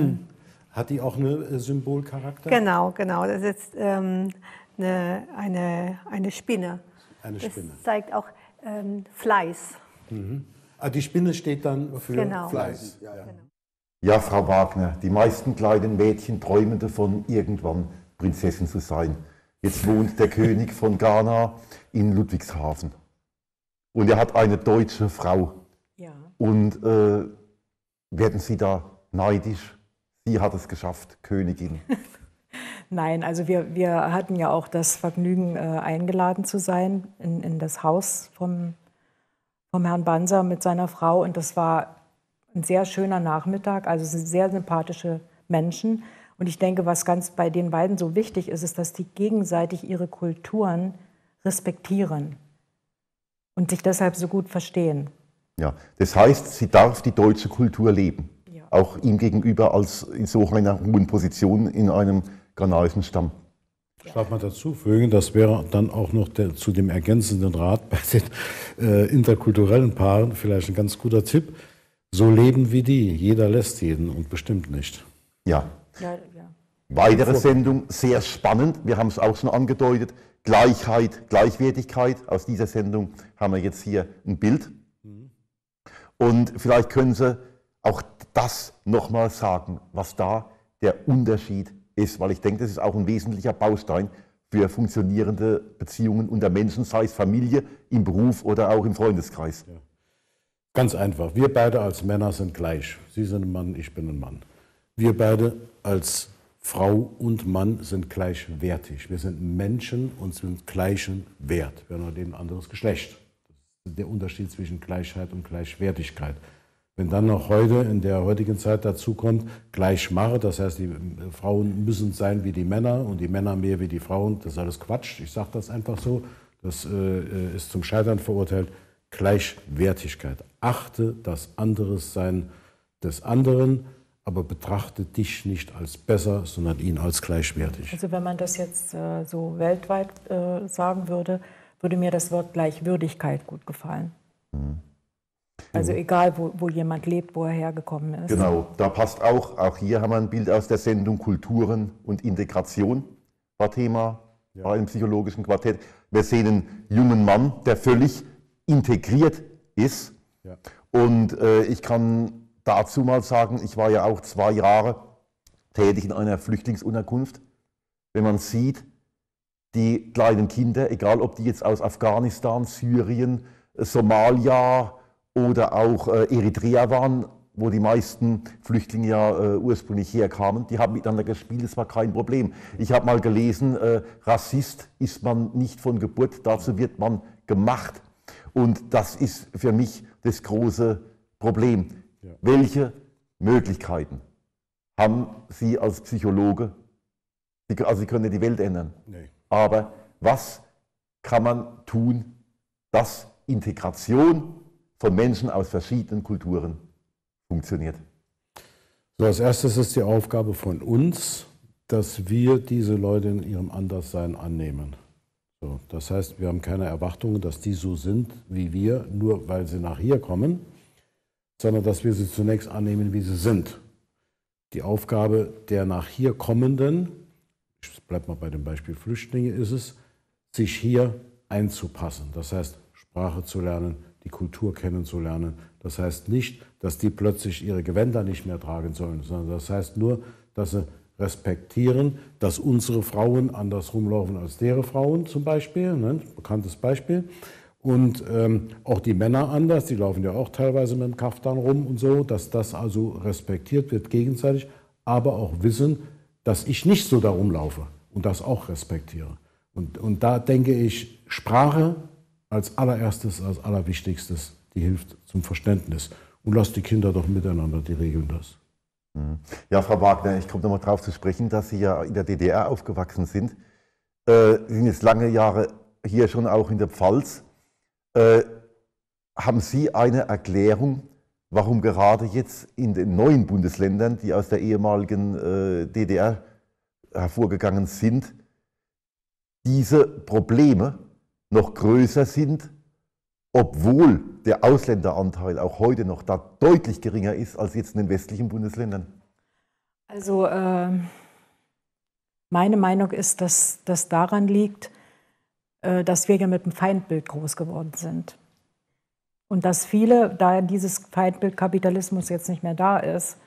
Hat die auch einen Symbolcharakter? Genau, genau. Das ist jetzt ähm, eine, eine, eine Spinne. Eine Spinne. Das zeigt auch ähm, Fleiß. Mhm. Ah, die Spinne steht dann für genau. Fleiß. Ja. Genau. Ja, Frau Wagner, die meisten kleinen Mädchen träumen davon, irgendwann Prinzessin zu sein. Jetzt wohnt der König von Ghana in Ludwigshafen. Und er hat eine deutsche Frau. Ja. Und äh, werden Sie da neidisch? Sie hat es geschafft, Königin. Nein, also wir, wir hatten ja auch das Vergnügen, äh, eingeladen zu sein in, in das Haus vom, vom Herrn Banza mit seiner Frau. Und das war ein sehr schöner Nachmittag, also sind sehr sympathische Menschen. Und ich denke, was ganz bei den beiden so wichtig ist, ist, dass die gegenseitig ihre Kulturen respektieren und sich deshalb so gut verstehen. Ja, das heißt, sie darf die deutsche Kultur leben. Ja. Auch ihm gegenüber als in so einer hohen Position in einem ghanaischen Stamm. Ich darf mal dazu fügen, das wäre dann auch noch der, zu dem ergänzenden Rat bei den äh, interkulturellen Paaren vielleicht ein ganz guter Tipp. So leben wie die. Jeder lässt jeden und bestimmt nicht. Ja. Ja, ja. Weitere Sendung, sehr spannend. Wir haben es auch schon angedeutet. Gleichheit, Gleichwertigkeit. Aus dieser Sendung haben wir jetzt hier ein Bild. Und vielleicht können Sie auch das nochmal sagen, was da der Unterschied ist, weil ich denke, das ist auch ein wesentlicher Baustein für funktionierende Beziehungen unter Menschen, sei es Familie, im Beruf oder auch im Freundeskreis? Ja. Ganz einfach. Wir beide als Männer sind gleich. Sie sind ein Mann, ich bin ein Mann. Wir beide als Frau und Mann sind gleichwertig. Wir sind Menschen und sind gleichen Wert. Wir haben nur ein anderes Geschlecht. Das ist der Unterschied zwischen Gleichheit und Gleichwertigkeit. Wenn dann noch heute, in der heutigen Zeit dazu kommt, Gleichmache, das heißt, die Frauen müssen sein wie die Männer und die Männer mehr wie die Frauen, das ist alles Quatsch. Ich sage das einfach so. Das äh, ist zum Scheitern verurteilt. Gleichwertigkeit. Achte das Anderessein des anderen, aber betrachte dich nicht als besser, sondern ihn als gleichwertig. Also wenn man das jetzt äh, so weltweit äh, sagen würde, würde mir das Wort Gleichwürdigkeit gut gefallen. Mhm. Also egal, wo, wo jemand lebt, wo er hergekommen ist. Genau, da passt auch, auch hier haben wir ein Bild aus der Sendung Kulturen und Integration, war Thema ja. beim psychologischen Quartett. Wir sehen einen jungen Mann, der völlig integriert ist. Ja. Und äh, ich kann dazu mal sagen, ich war ja auch zwei Jahre tätig in einer Flüchtlingsunterkunft. Wenn man sieht, die kleinen Kinder, egal ob die jetzt aus Afghanistan, Syrien, Somalia oder auch äh, Eritrea waren, wo die meisten Flüchtlinge ja äh, ursprünglich herkamen, die haben miteinander gespielt, das war kein Problem. Ich habe mal gelesen, äh, Rassist ist man nicht von Geburt, dazu wird man gemacht. Und das ist für mich das große Problem. Ja. Welche Möglichkeiten haben Sie als Psychologe? Also Sie können ja die Welt ändern. Nee. Aber was kann man tun, dass Integration von Menschen aus verschiedenen Kulturen funktioniert? So, als erstes ist die Aufgabe von uns, dass wir diese Leute in ihrem Anderssein annehmen. So, das heißt, wir haben keine Erwartungen, dass die so sind wie wir, nur weil sie nach hier kommen, sondern dass wir sie zunächst annehmen, wie sie sind. Die Aufgabe der nach hier kommenden, ich bleibe mal bei dem Beispiel Flüchtlinge, ist es, sich hier einzupassen. Das heißt, Sprache zu lernen, die Kultur kennenzulernen. Das heißt nicht, dass die plötzlich ihre Gewänder nicht mehr tragen sollen, sondern das heißt nur, dass sie respektieren, dass unsere Frauen anders rumlaufen als deren Frauen zum Beispiel, ne, bekanntes Beispiel. Und ähm, auch die Männer anders, die laufen ja auch teilweise mit dem Kaftan rum und so, dass das also respektiert wird gegenseitig, aber auch wissen, dass ich nicht so da rumlaufe und das auch respektiere. Und, und da denke ich, Sprache als allererstes, als allerwichtigstes, die hilft zum Verständnis. Und lasst die Kinder doch miteinander, die regeln das. Ja, Frau Wagner, ich komme nochmal darauf zu sprechen, dass Sie ja in der D D R aufgewachsen sind. Äh, Sie sind jetzt lange Jahre hier schon auch in der Pfalz. Äh, haben Sie eine Erklärung, warum gerade jetzt in den neuen Bundesländern, die aus der ehemaligen äh, D D R hervorgegangen sind, diese Probleme noch größer sind, obwohl der Ausländeranteil auch heute noch da deutlich geringer ist als jetzt in den westlichen Bundesländern? Also äh, meine Meinung ist, dass das daran liegt, äh, dass wir ja mit dem Feindbild groß geworden sind. Und dass viele, da dieses Feindbild Kapitalismus jetzt nicht mehr da ist,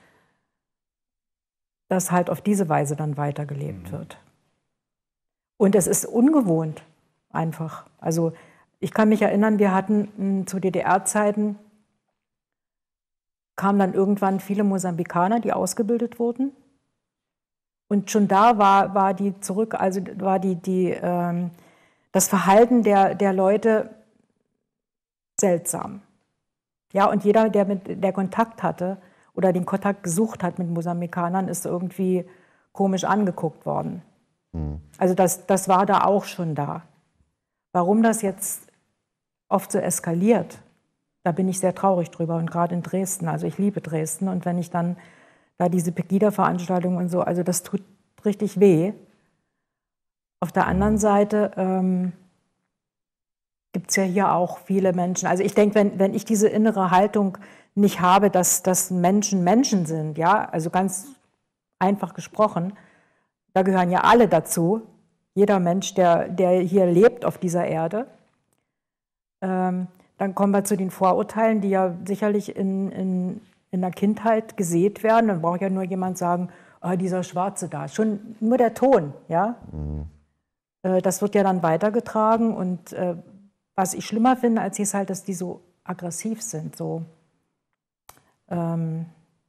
dass halt auf diese Weise dann weitergelebt mhm. wird. Und es ist ungewohnt einfach. Also ich kann mich erinnern, wir hatten mh, zu D D R-Zeiten, kamen dann irgendwann viele Mosambikaner, die ausgebildet wurden. Und schon da war, war die zurück, also war die, die, ähm, das Verhalten der, der Leute seltsam. Ja, und jeder, der, mit, der Kontakt hatte oder den Kontakt gesucht hat mit Mosambikanern, ist irgendwie komisch angeguckt worden. Mhm. Also das, das war da auch schon da. Warum das jetzt oft so eskaliert, da bin ich sehr traurig drüber. Und gerade in Dresden, also ich liebe Dresden. Und wenn ich dann da diese Pegida-Veranstaltungen und so, also das tut richtig weh. Auf der anderen Seite ähm, gibt es ja hier auch viele Menschen. Also ich denke, wenn, wenn ich diese innere Haltung nicht habe, dass, dass Menschen Menschen sind, ja, also ganz einfach gesprochen, da gehören ja alle dazu. Jeder Mensch, der, der hier lebt auf dieser Erde. Ähm, dann kommen wir zu den Vorurteilen, die ja sicherlich in, in, in der Kindheit gesät werden. Dann braucht ja nur jemand sagen, oh, dieser Schwarze da. Schon nur der Ton, ja. Mhm. Äh, das wird ja dann weitergetragen und äh, was ich schlimmer finde als sie ist halt, dass die so aggressiv sind, so ähm,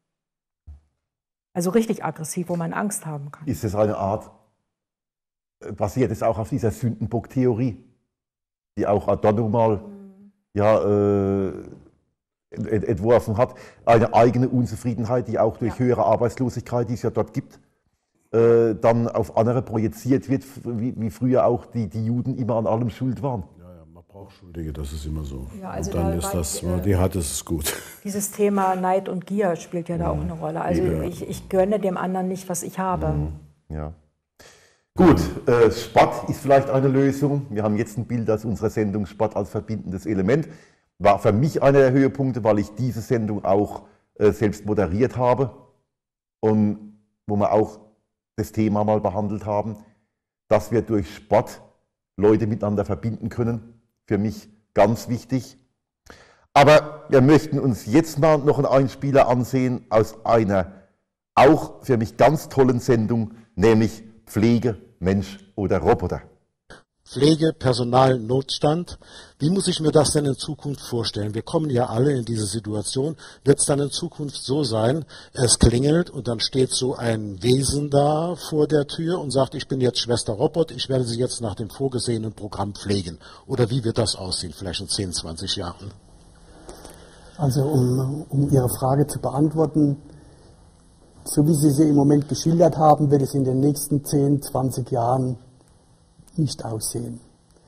also richtig aggressiv, wo man Angst haben kann. Ist es eine Art, basiert es auch auf dieser Sündenbock-Theorie, die auch Adorno mal mhm. ja, äh, entworfen hat, eine eigene Unzufriedenheit, die auch durch ja. höhere Arbeitslosigkeit, die es ja dort gibt, äh, dann auf andere projiziert wird, wie, wie früher auch die, die Juden immer an allem schuld waren. Ja, ja, man braucht Schuldige, das ist immer so. Ja, also und dann da ist das, ich, die hat es gut. Dieses Thema Neid und Gier spielt ja da ja, auch eine Rolle. Also ja. ich, ich gönne dem anderen nicht, was ich habe. Ja. Gut, äh, Sport ist vielleicht eine Lösung. Wir haben jetzt ein Bild aus unserer Sendung Sport als verbindendes Element. War für mich einer der Höhepunkte, weil ich diese Sendung auch äh, selbst moderiert habe und wo wir auch das Thema mal behandelt haben, dass wir durch Sport Leute miteinander verbinden können. Für mich ganz wichtig. Aber wir möchten uns jetzt mal noch einen Einspieler ansehen aus einer auch für mich ganz tollen Sendung, nämlich Pflege, Mensch oder Roboter. Pflege, Personal, Notstand. Wie muss ich mir das denn in Zukunft vorstellen? Wir kommen ja alle in diese Situation. Wird es dann in Zukunft so sein, es klingelt und dann steht so ein Wesen da vor der Tür und sagt, ich bin jetzt Schwester Robot, ich werde Sie jetzt nach dem vorgesehenen Programm pflegen. Oder wie wird das aussehen, vielleicht in zehn, zwanzig Jahren? Also um, um Ihre Frage zu beantworten, so wie Sie sie im Moment geschildert haben, wird es in den nächsten zehn, zwanzig Jahren nicht aussehen.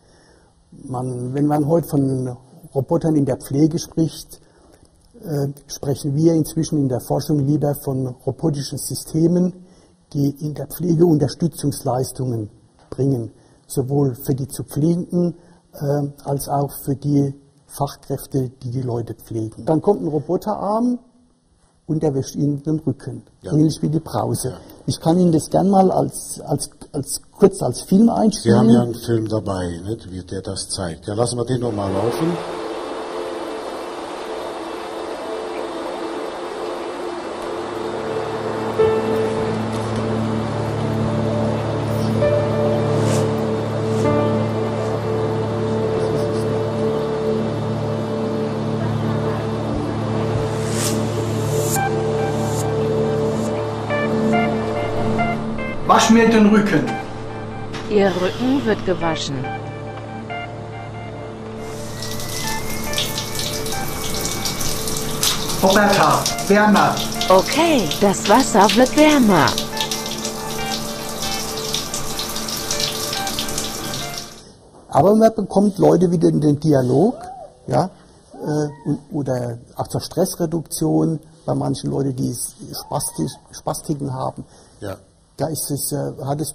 Man, wenn man heute von Robotern in der Pflege spricht, äh, sprechen wir inzwischen in der Forschung lieber von robotischen Systemen, die in der Pflege Unterstützungsleistungen bringen, sowohl für die zu Pflegenden äh, als auch für die Fachkräfte, die die Leute pflegen. Dann kommt ein Roboterarm und der wäscht Ihnen den Rücken, ja. ähnlich wie die Brause. Ja. Ich kann Ihnen das gern mal als, als, als kurz als Film einspielen. Sie haben ja einen Film dabei, nicht, wie der das zeigt. Ja, lassen wir den nochmal laufen. Wasch mir den Rücken. Ihr Rücken wird gewaschen. Roberta, wärmer. Okay, das Wasser wird wärmer. Aber man bekommt Leute wieder in den Dialog, ja, äh, oder auch zur Stressreduktion bei manchen Leuten, die Spastik, Spastiken haben. Ja. Da ist es, äh, hat es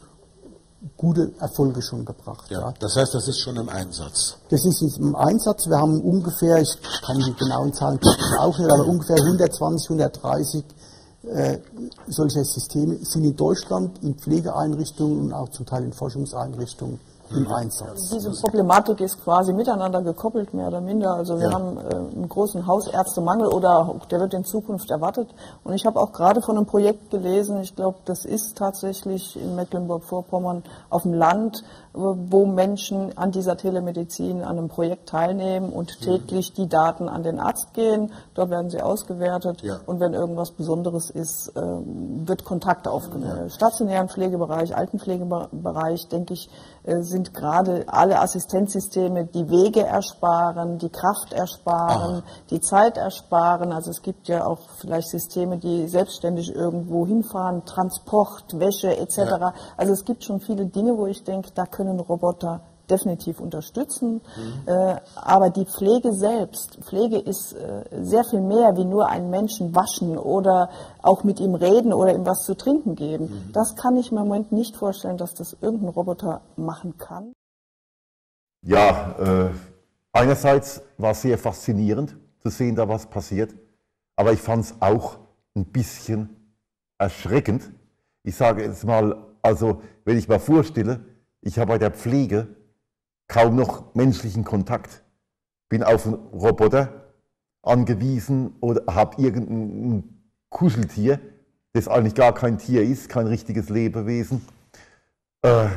gute Erfolge schon gebracht. Ja, ja. Das heißt, das ist schon im Einsatz? Das ist im Einsatz. Wir haben ungefähr, ich kann die genauen Zahlen auch nicht, aber ungefähr hundertzwanzig, hundertdreißig äh, solcher Systeme sind in Deutschland in Pflegeeinrichtungen und auch zum Teil in Forschungseinrichtungen im Einsatz. Diese Problematik ist quasi miteinander gekoppelt, mehr oder minder. Also wir ja. haben äh, einen großen Hausärztemangel oder der wird in Zukunft erwartet. Und ich habe auch gerade von einem Projekt gelesen, ich glaube, das ist tatsächlich in Mecklenburg-Vorpommern auf dem Land, wo Menschen an dieser Telemedizin an einem Projekt teilnehmen und täglich die Daten an den Arzt gehen. Dort werden sie ausgewertet ja. und wenn irgendwas Besonderes ist, äh, wird Kontakt aufgenommen. Ja. Im stationären Pflegebereich, Altenpflegebereich, denke ich, äh, sind gerade alle Assistenzsysteme, die Wege ersparen, die Kraft ersparen, ah. die Zeit ersparen. Also es gibt ja auch vielleicht Systeme, die selbstständig irgendwo hinfahren, Transport, Wäsche et cetera. Ja. Also es gibt schon viele Dinge, wo ich denke, da können Roboter definitiv unterstützen. Mhm. Äh, aber die Pflege selbst, Pflege ist äh, sehr viel mehr wie nur einen Menschen waschen oder auch mit ihm reden oder ihm was zu trinken geben. Mhm. Das kann ich mir im Moment nicht vorstellen, dass das irgendein Roboter machen kann. Ja, äh, einerseits war es sehr faszinierend zu sehen, da was passiert, aber ich fand es auch ein bisschen erschreckend. Ich sage jetzt mal, also wenn ich mir vorstelle, ich habe bei der Pflege kaum noch menschlichen Kontakt, bin auf einen Roboter angewiesen oder habe irgendein Kuscheltier, das eigentlich gar kein Tier ist, kein richtiges Lebewesen. Äh,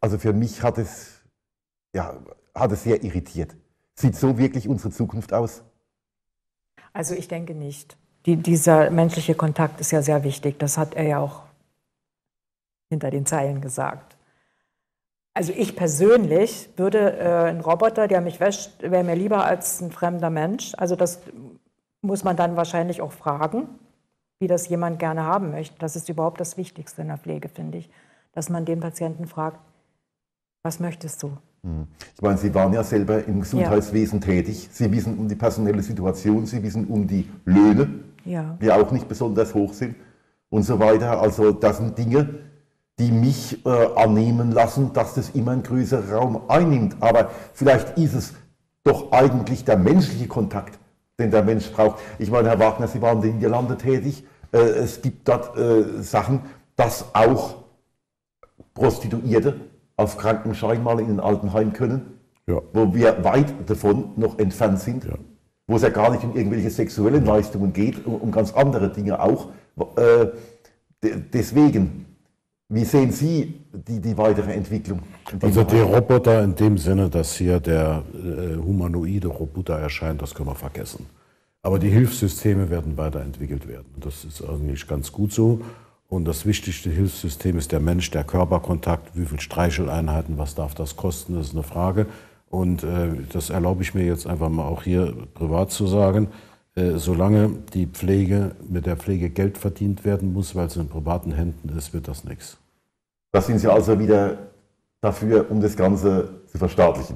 also für mich hat es, ja, hat es sehr irritiert. Sieht so wirklich unsere Zukunft aus? Also ich denke nicht. Die, dieser menschliche Kontakt ist ja sehr wichtig. Das hat er ja auch hinter den Zeilen gesagt. Also ich persönlich würde äh, ein Roboter, der mich wäscht, wäre mir lieber als ein fremder Mensch. Also das muss man dann wahrscheinlich auch fragen, wie das jemand gerne haben möchte. Das ist überhaupt das Wichtigste in der Pflege, finde ich, dass man den Patienten fragt, was möchtest du? Ich meine, Sie waren ja selber im Gesundheitswesen ja. tätig. Sie wissen um die personelle Situation, Sie wissen um die Löhne, ja. die auch nicht besonders hoch sind und so weiter. Also das sind Dinge, die mich äh, annehmen lassen, dass das immer einen größeren Raum einnimmt. Aber vielleicht ist es doch eigentlich der menschliche Kontakt, den der Mensch braucht. Ich meine, Herr Wagner, Sie waren in den Niederlanden tätig. Äh, es gibt dort äh, Sachen, dass auch Prostituierte auf Krankenschein mal in ein Altenheim können, ja. wo wir weit davon noch entfernt sind, ja. wo es ja gar nicht um irgendwelche sexuellen Leistungen geht, um, um ganz andere Dinge auch. Äh, deswegen, wie sehen Sie die, die weitere Entwicklung? Also die Roboter in dem Sinne, dass hier der äh, humanoide Roboter erscheint, das können wir vergessen. Aber die Hilfssysteme werden weiterentwickelt werden. Das ist eigentlich ganz gut so. Und das wichtigste Hilfssystem ist der Mensch, der Körperkontakt, wie viele Streicheleinheiten, was darf das kosten, das ist eine Frage. Und äh, das erlaube ich mir jetzt einfach mal auch hier privat zu sagen. Äh, solange die Pflege, mit der Pflege Geld verdient werden muss, weil es in privaten Händen ist, wird das nichts. Da sind Sie also wieder dafür, um das Ganze zu verstaatlichen?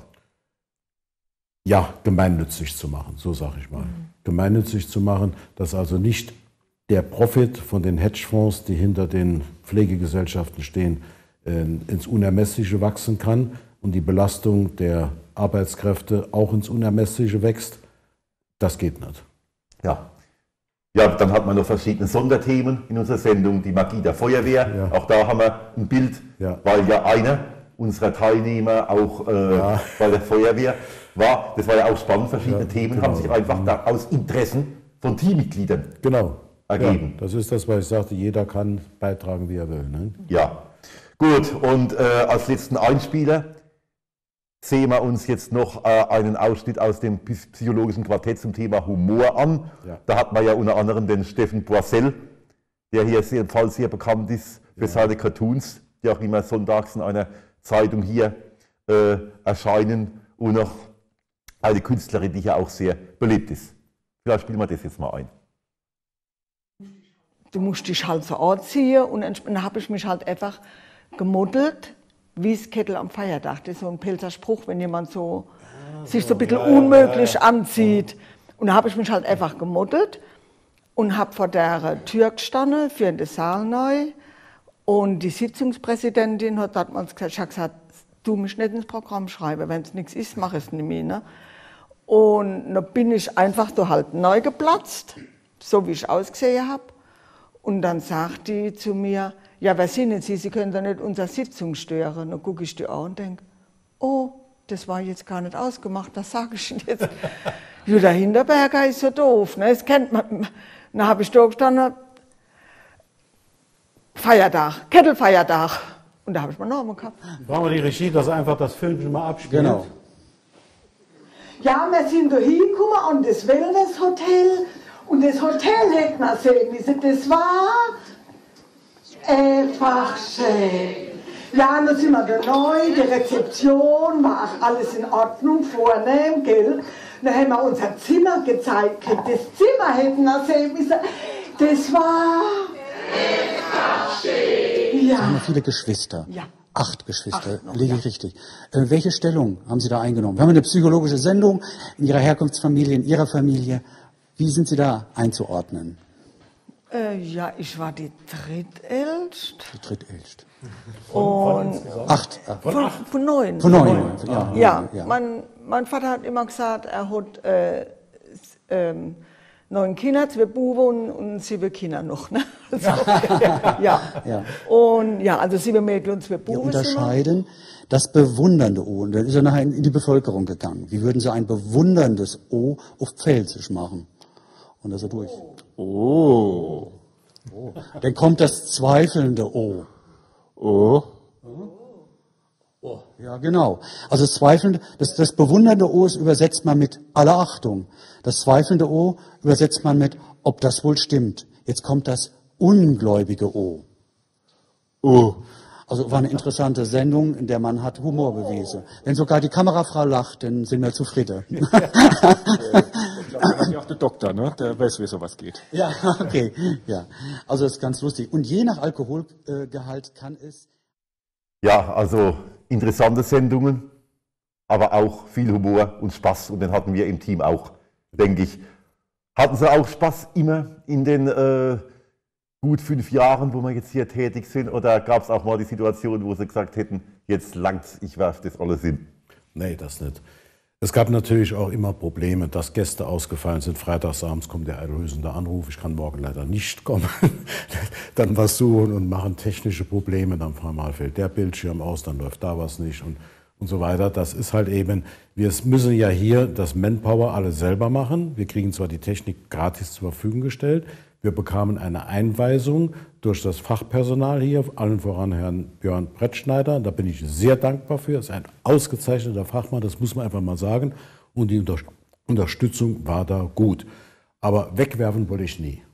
Ja, gemeinnützig zu machen, so sage ich mal. Mhm. Gemeinnützig zu machen, dass also nicht der Profit von den Hedgefonds, die hinter den Pflegegesellschaften stehen, ins Unermessliche wachsen kann und die Belastung der Arbeitskräfte auch ins Unermessliche wächst. Das geht nicht. Ja. Ja, dann hat man noch verschiedene Sonderthemen in unserer Sendung, die Magie der Feuerwehr. Ja. Auch da haben wir ein Bild, ja. weil ja einer unserer Teilnehmer auch äh, ja. bei der Feuerwehr war. Das war ja auch spannend, verschiedene ja, Themen genau. haben sich einfach da aus Interessen von Teammitgliedern genau. ergeben. Ja, das ist das, was ich sagte, jeder kann beitragen, wie er will. Ne? Ja, gut. Und äh, als letzten Einspieler sehen wir uns jetzt noch äh, einen Ausschnitt aus dem psychologischen Quartett zum Thema Humor an. Ja. Da hat man ja unter anderem den Steffen Boissel, der hier sehr, Fall sehr bekannt ist für ja. seine Cartoons, die auch immer sonntags in einer Zeitung hier äh, erscheinen, und noch eine Künstlerin, die hier auch sehr beliebt ist. Vielleicht spielen wir das jetzt mal ein. Du musst dich halt so anziehen, und dann habe ich mich halt einfach gemodelt, wie das Kettel am Feierdach. Das ist so ein Pelzer Spruch, wenn jemand so ja, sich so ein bisschen ja, unmöglich ja, ja. anzieht. Und da habe ich mich halt einfach gemodelt und habe vor der Tür gestanden für den Saal neu. Und die Sitzungspräsidentin hat damals gesagt, du mich nicht ins Programm schreiben, wenn es nichts ist, mach es nicht mehr. Ne? Und dann bin ich einfach da halt neu geplatzt, so wie ich ausgesehen habe. Und dann sagt die zu mir, ja, wer sind denn Sie? Sie können doch nicht unsere Sitzung stören. Dann gucke ich die an und denke, oh, das war jetzt gar nicht ausgemacht, das sage ich Ihnen jetzt. Jutta Hinterberger ist so doof, ne? Das kennt man. Dann habe ich da gestanden, Feierdach, Kettelfeierdach. Und da habe ich meinen Namen gehabt. Brauchen wir die Regie, dass einfach das Filmchen mal abspielt? Genau. Ja, wir sind da hingekommen an das Wellness-Hotel. Und das Hotel hätten wir sehen müssen. Das war einfach schön. Ja, dann sind wir da neu, die Rezeption war auch alles in Ordnung, vornehm, gell. Dann haben wir unser Zimmer gezeigt. Das Zimmer hätten wir sehen müssen. Das war einfach schön. Ja. Sie haben ja viele Geschwister. Ja. Acht Geschwister, Acht noch, liege ich ja. richtig. Äh, welche Stellung haben Sie da eingenommen? Wir haben eine psychologische Sendung in Ihrer Herkunftsfamilie, in Ihrer Familie. Wie sind Sie da einzuordnen? Äh, ja, ich war die drittälteste. Die drittälteste. Und von acht. Von, von, acht. von neun. Von neun. Von ja, ja. ja. Mein, mein Vater hat immer gesagt, er hat äh, ähm, neun Kinder, zwei Buben und, und sieben Kinder noch. Ne? So, ja. Ja. ja. Und ja, also sieben Mädchen und zwei Buben. Wir unterscheiden das bewundernde O. Und dann ist er nachher in die Bevölkerung gegangen. Wie würden Sie ein bewunderndes O auf Pfälzisch machen? Und das ist er durch. Oh. oh. Dann kommt das zweifelnde O. Oh. Oh. Ja, genau. Also das zweifelnde, das, das bewundernde O ist übersetzt man mit aller Achtung. Das zweifelnde O übersetzt man mit, ob das wohl stimmt. Jetzt kommt das ungläubige O. Oh. Also war eine interessante Sendung, in der man hat Humor bewiesen. Wenn sogar die Kamerafrau lacht, dann sind wir zufrieden. Ich glaube, auch der Doktor, ne? Der weiß, wie sowas geht. Ja, okay. Ja. Also das ist ganz lustig. Und je nach Alkoholgehalt kann es... Ja, also interessante Sendungen, aber auch viel Humor und Spaß. Und den hatten wir im Team auch, denke ich. Hatten Sie auch Spaß immer in den äh, gut fünf Jahren, wo wir jetzt hier tätig sind? Oder gab es auch mal die Situation, wo Sie gesagt hätten, jetzt langt's, ich werfe das alles hin? Nee, das nicht. Es gab natürlich auch immer Probleme, dass Gäste ausgefallen sind. Freitagsabends kommt der erlösende Anruf, ich kann morgen leider nicht kommen. Dann was suchen und machen technische Probleme, dann mal fällt der Bildschirm aus, dann läuft da was nicht und, und so weiter. Das ist halt eben, wir müssen ja hier das Manpower alle selber machen. Wir kriegen zwar die Technik gratis zur Verfügung gestellt, wir bekamen eine Einweisung durch das Fachpersonal hier, allen voran Herrn Björn Brettschneider. Da bin ich sehr dankbar für. Er ist ein ausgezeichneter Fachmann, das muss man einfach mal sagen. Und die Unter Unterstützung war da gut. Aber wegwerfen wollte ich nie.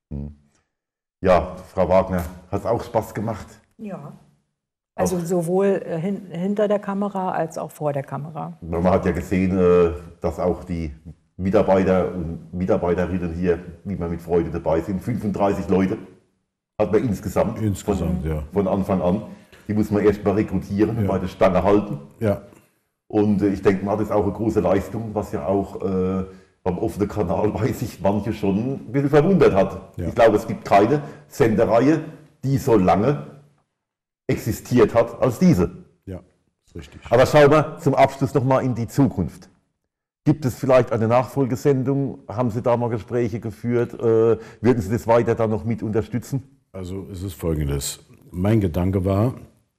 Ja, Frau Wagner, hat es auch Spaß gemacht? Ja. Also sowohl hin hinter der Kamera als auch vor der Kamera. Man hat ja gesehen, dass auch die Mitarbeiter und Mitarbeiterinnen hier, wie man mit Freude dabei sind. fünfunddreißig Leute hat man insgesamt, insgesamt von, ja. von Anfang an. Die muss man erst mal rekrutieren, ja. bei der Stange halten. Ja. Und äh, ich denke mal, das ist auch eine große Leistung, was ja auch äh, beim offenen Kanal, weiß ich, manche schon ein bisschen verwundert hat. Ja. Ich glaube, es gibt keine Sendereihe, die so lange existiert hat als diese. Ja, ist richtig. Aber schauen wir zum Abschluss nochmal in die Zukunft. Gibt es vielleicht eine Nachfolgesendung? Haben Sie da mal Gespräche geführt? Äh, würden Sie das weiter dann noch mit unterstützen? Also es ist Folgendes. Mein Gedanke war,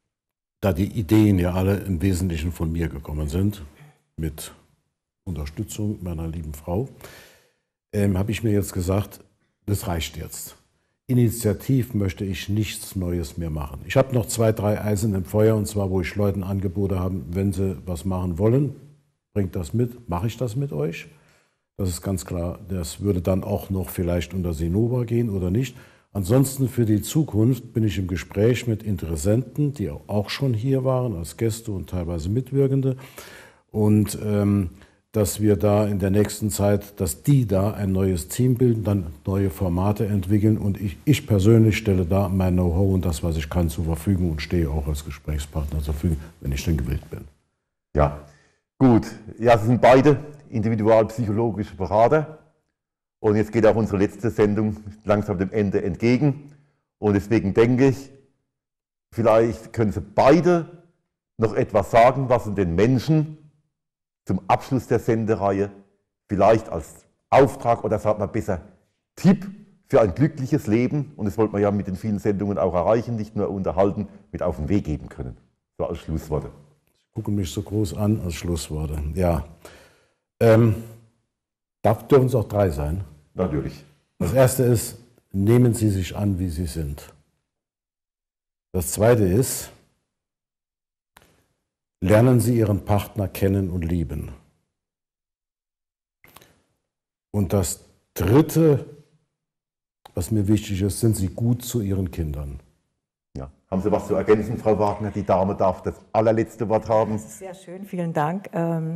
da die Ideen ja alle im Wesentlichen von mir gekommen sind, mit Unterstützung meiner lieben Frau, ähm, habe ich mir jetzt gesagt, das reicht jetzt. Initiativ möchte ich nichts Neues mehr machen. Ich habe noch zwei, drei Eisen im Feuer, und zwar, wo ich Leuten Angebote habe, wenn sie was machen wollen, bringt das mit, mache ich das mit euch. Das ist ganz klar, das würde dann auch noch vielleicht unter Sinova gehen oder nicht. Ansonsten für die Zukunft bin ich im Gespräch mit Interessenten, die auch schon hier waren, als Gäste und teilweise Mitwirkende. Und ähm, dass wir da in der nächsten Zeit, dass die da ein neues Team bilden, dann neue Formate entwickeln. Und ich, ich persönlich stelle da mein Know-how und das, was ich kann, zur Verfügung und stehe auch als Gesprächspartner zur Verfügung, wenn ich denn gewillt bin. Ja, gut. Ja, Sie sind beide individualpsychologische Berater. Und jetzt geht auch unsere letzte Sendung langsam dem Ende entgegen. Und deswegen denke ich, vielleicht können Sie beide noch etwas sagen, was Sie den Menschen zum Abschluss der Sendereihe vielleicht als Auftrag oder sagt man besser Tipp für ein glückliches Leben, und das wollte man ja mit den vielen Sendungen auch erreichen, nicht nur unterhalten, mit auf den Weg geben können. So als Schlussworte. Sie gucken mich so groß an als Schlussworte. Ja. Ähm, darf, dürfen es auch drei sein? Natürlich. Das erste ist, nehmen Sie sich an, wie Sie sind. Das zweite ist, lernen Sie Ihren Partner kennen und lieben. Und das dritte, was mir wichtig ist, sind Sie gut zu Ihren Kindern. Ja. Haben Sie was zu ergänzen, Frau Wagner? Die Dame darf das allerletzte Wort haben. Das ist sehr schön, vielen Dank.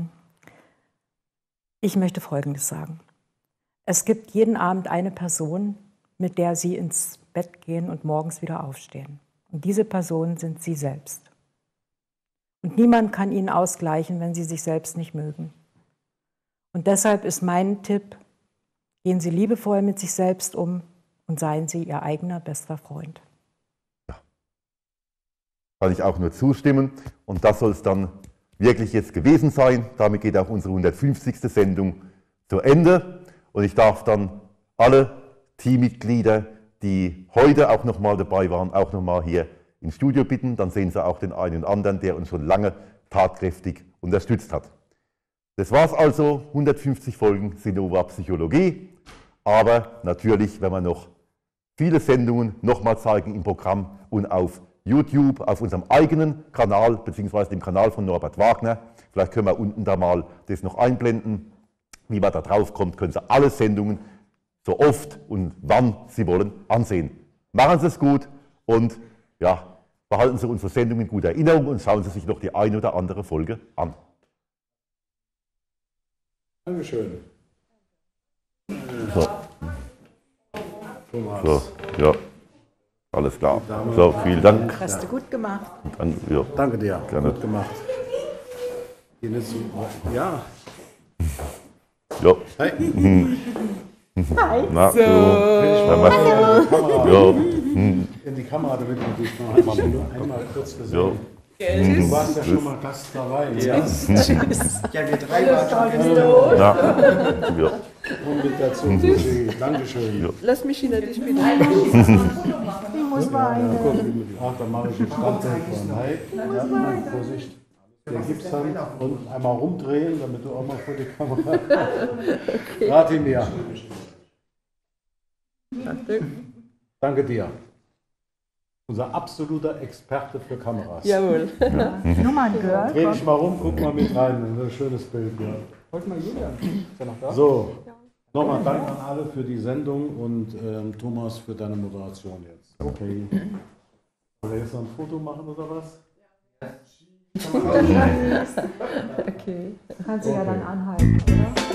Ich möchte Folgendes sagen. Es gibt jeden Abend eine Person, mit der Sie ins Bett gehen und morgens wieder aufstehen. Und diese Person sind Sie selbst. Und niemand kann Ihnen ausgleichen, wenn Sie sich selbst nicht mögen. Und deshalb ist mein Tipp, gehen Sie liebevoll mit sich selbst um und seien Sie Ihr eigener bester Freund. Ja. Kann ich auch nur zustimmen. Und das soll es dann wirklich jetzt gewesen sein. Damit geht auch unsere hundertfünfzigste Sendung zu Ende. Und ich darf dann alle Teammitglieder, die heute auch nochmal dabei waren, auch nochmal hier ins Studio bitten. Dann sehen Sie auch den einen und anderen, der uns schon lange tatkräftig unterstützt hat. Das war es also, hundertfünfzig Folgen Sinova Psychologie. Aber natürlich werden wir noch viele Sendungen nochmal zeigen im Programm und auf YouTube, auf unserem eigenen Kanal, beziehungsweise dem Kanal von Norbert Wagner. Vielleicht können wir unten da mal das noch einblenden. Wie man da drauf kommt, können Sie alle Sendungen so oft und wann Sie wollen ansehen. Machen Sie es gut und ja, behalten Sie unsere Sendung in guter Erinnerung und schauen Sie sich noch die eine oder andere Folge an. Dankeschön. So. Thomas. So, ja, alles klar. So, vielen Dank. Hast du gut gemacht. Dann, ja. Danke dir. Gerne. Gut gemacht. Ja. Ja. Hi. Hi. Na, so. du. Hallo. Ja. In die Kamera, damit man dich noch einmal, einmal kurz gesehen. Ja. Du warst ja schon mal Gast dabei. Ja, ja wir drei waren schon tot. Ja. Ja. Und mit dazu. Dankeschön. Ja. Lass mich hinter dich bitte. Ich muss weinen. Ach, dann mache ich den Standbild von. Hi. Ja, Vorsicht. Den Gipshand und einmal rumdrehen, damit du auch mal vor die Kamera. Okay. Ratimir. Danke dir. Unser absoluter Experte für Kameras. Jawohl. Ja. Nummern gehört. Dreh dich mal rum, guck mal mit rein. Ein schönes Bild. Ja. Heute mal Julian. Ist er noch da? So, nochmal Dank an alle für die Sendung und ähm, Thomas für deine Moderation jetzt. Okay. Wollen wir jetzt noch ein Foto machen oder was? Okay. Kannst du ja dann anhalten, oder?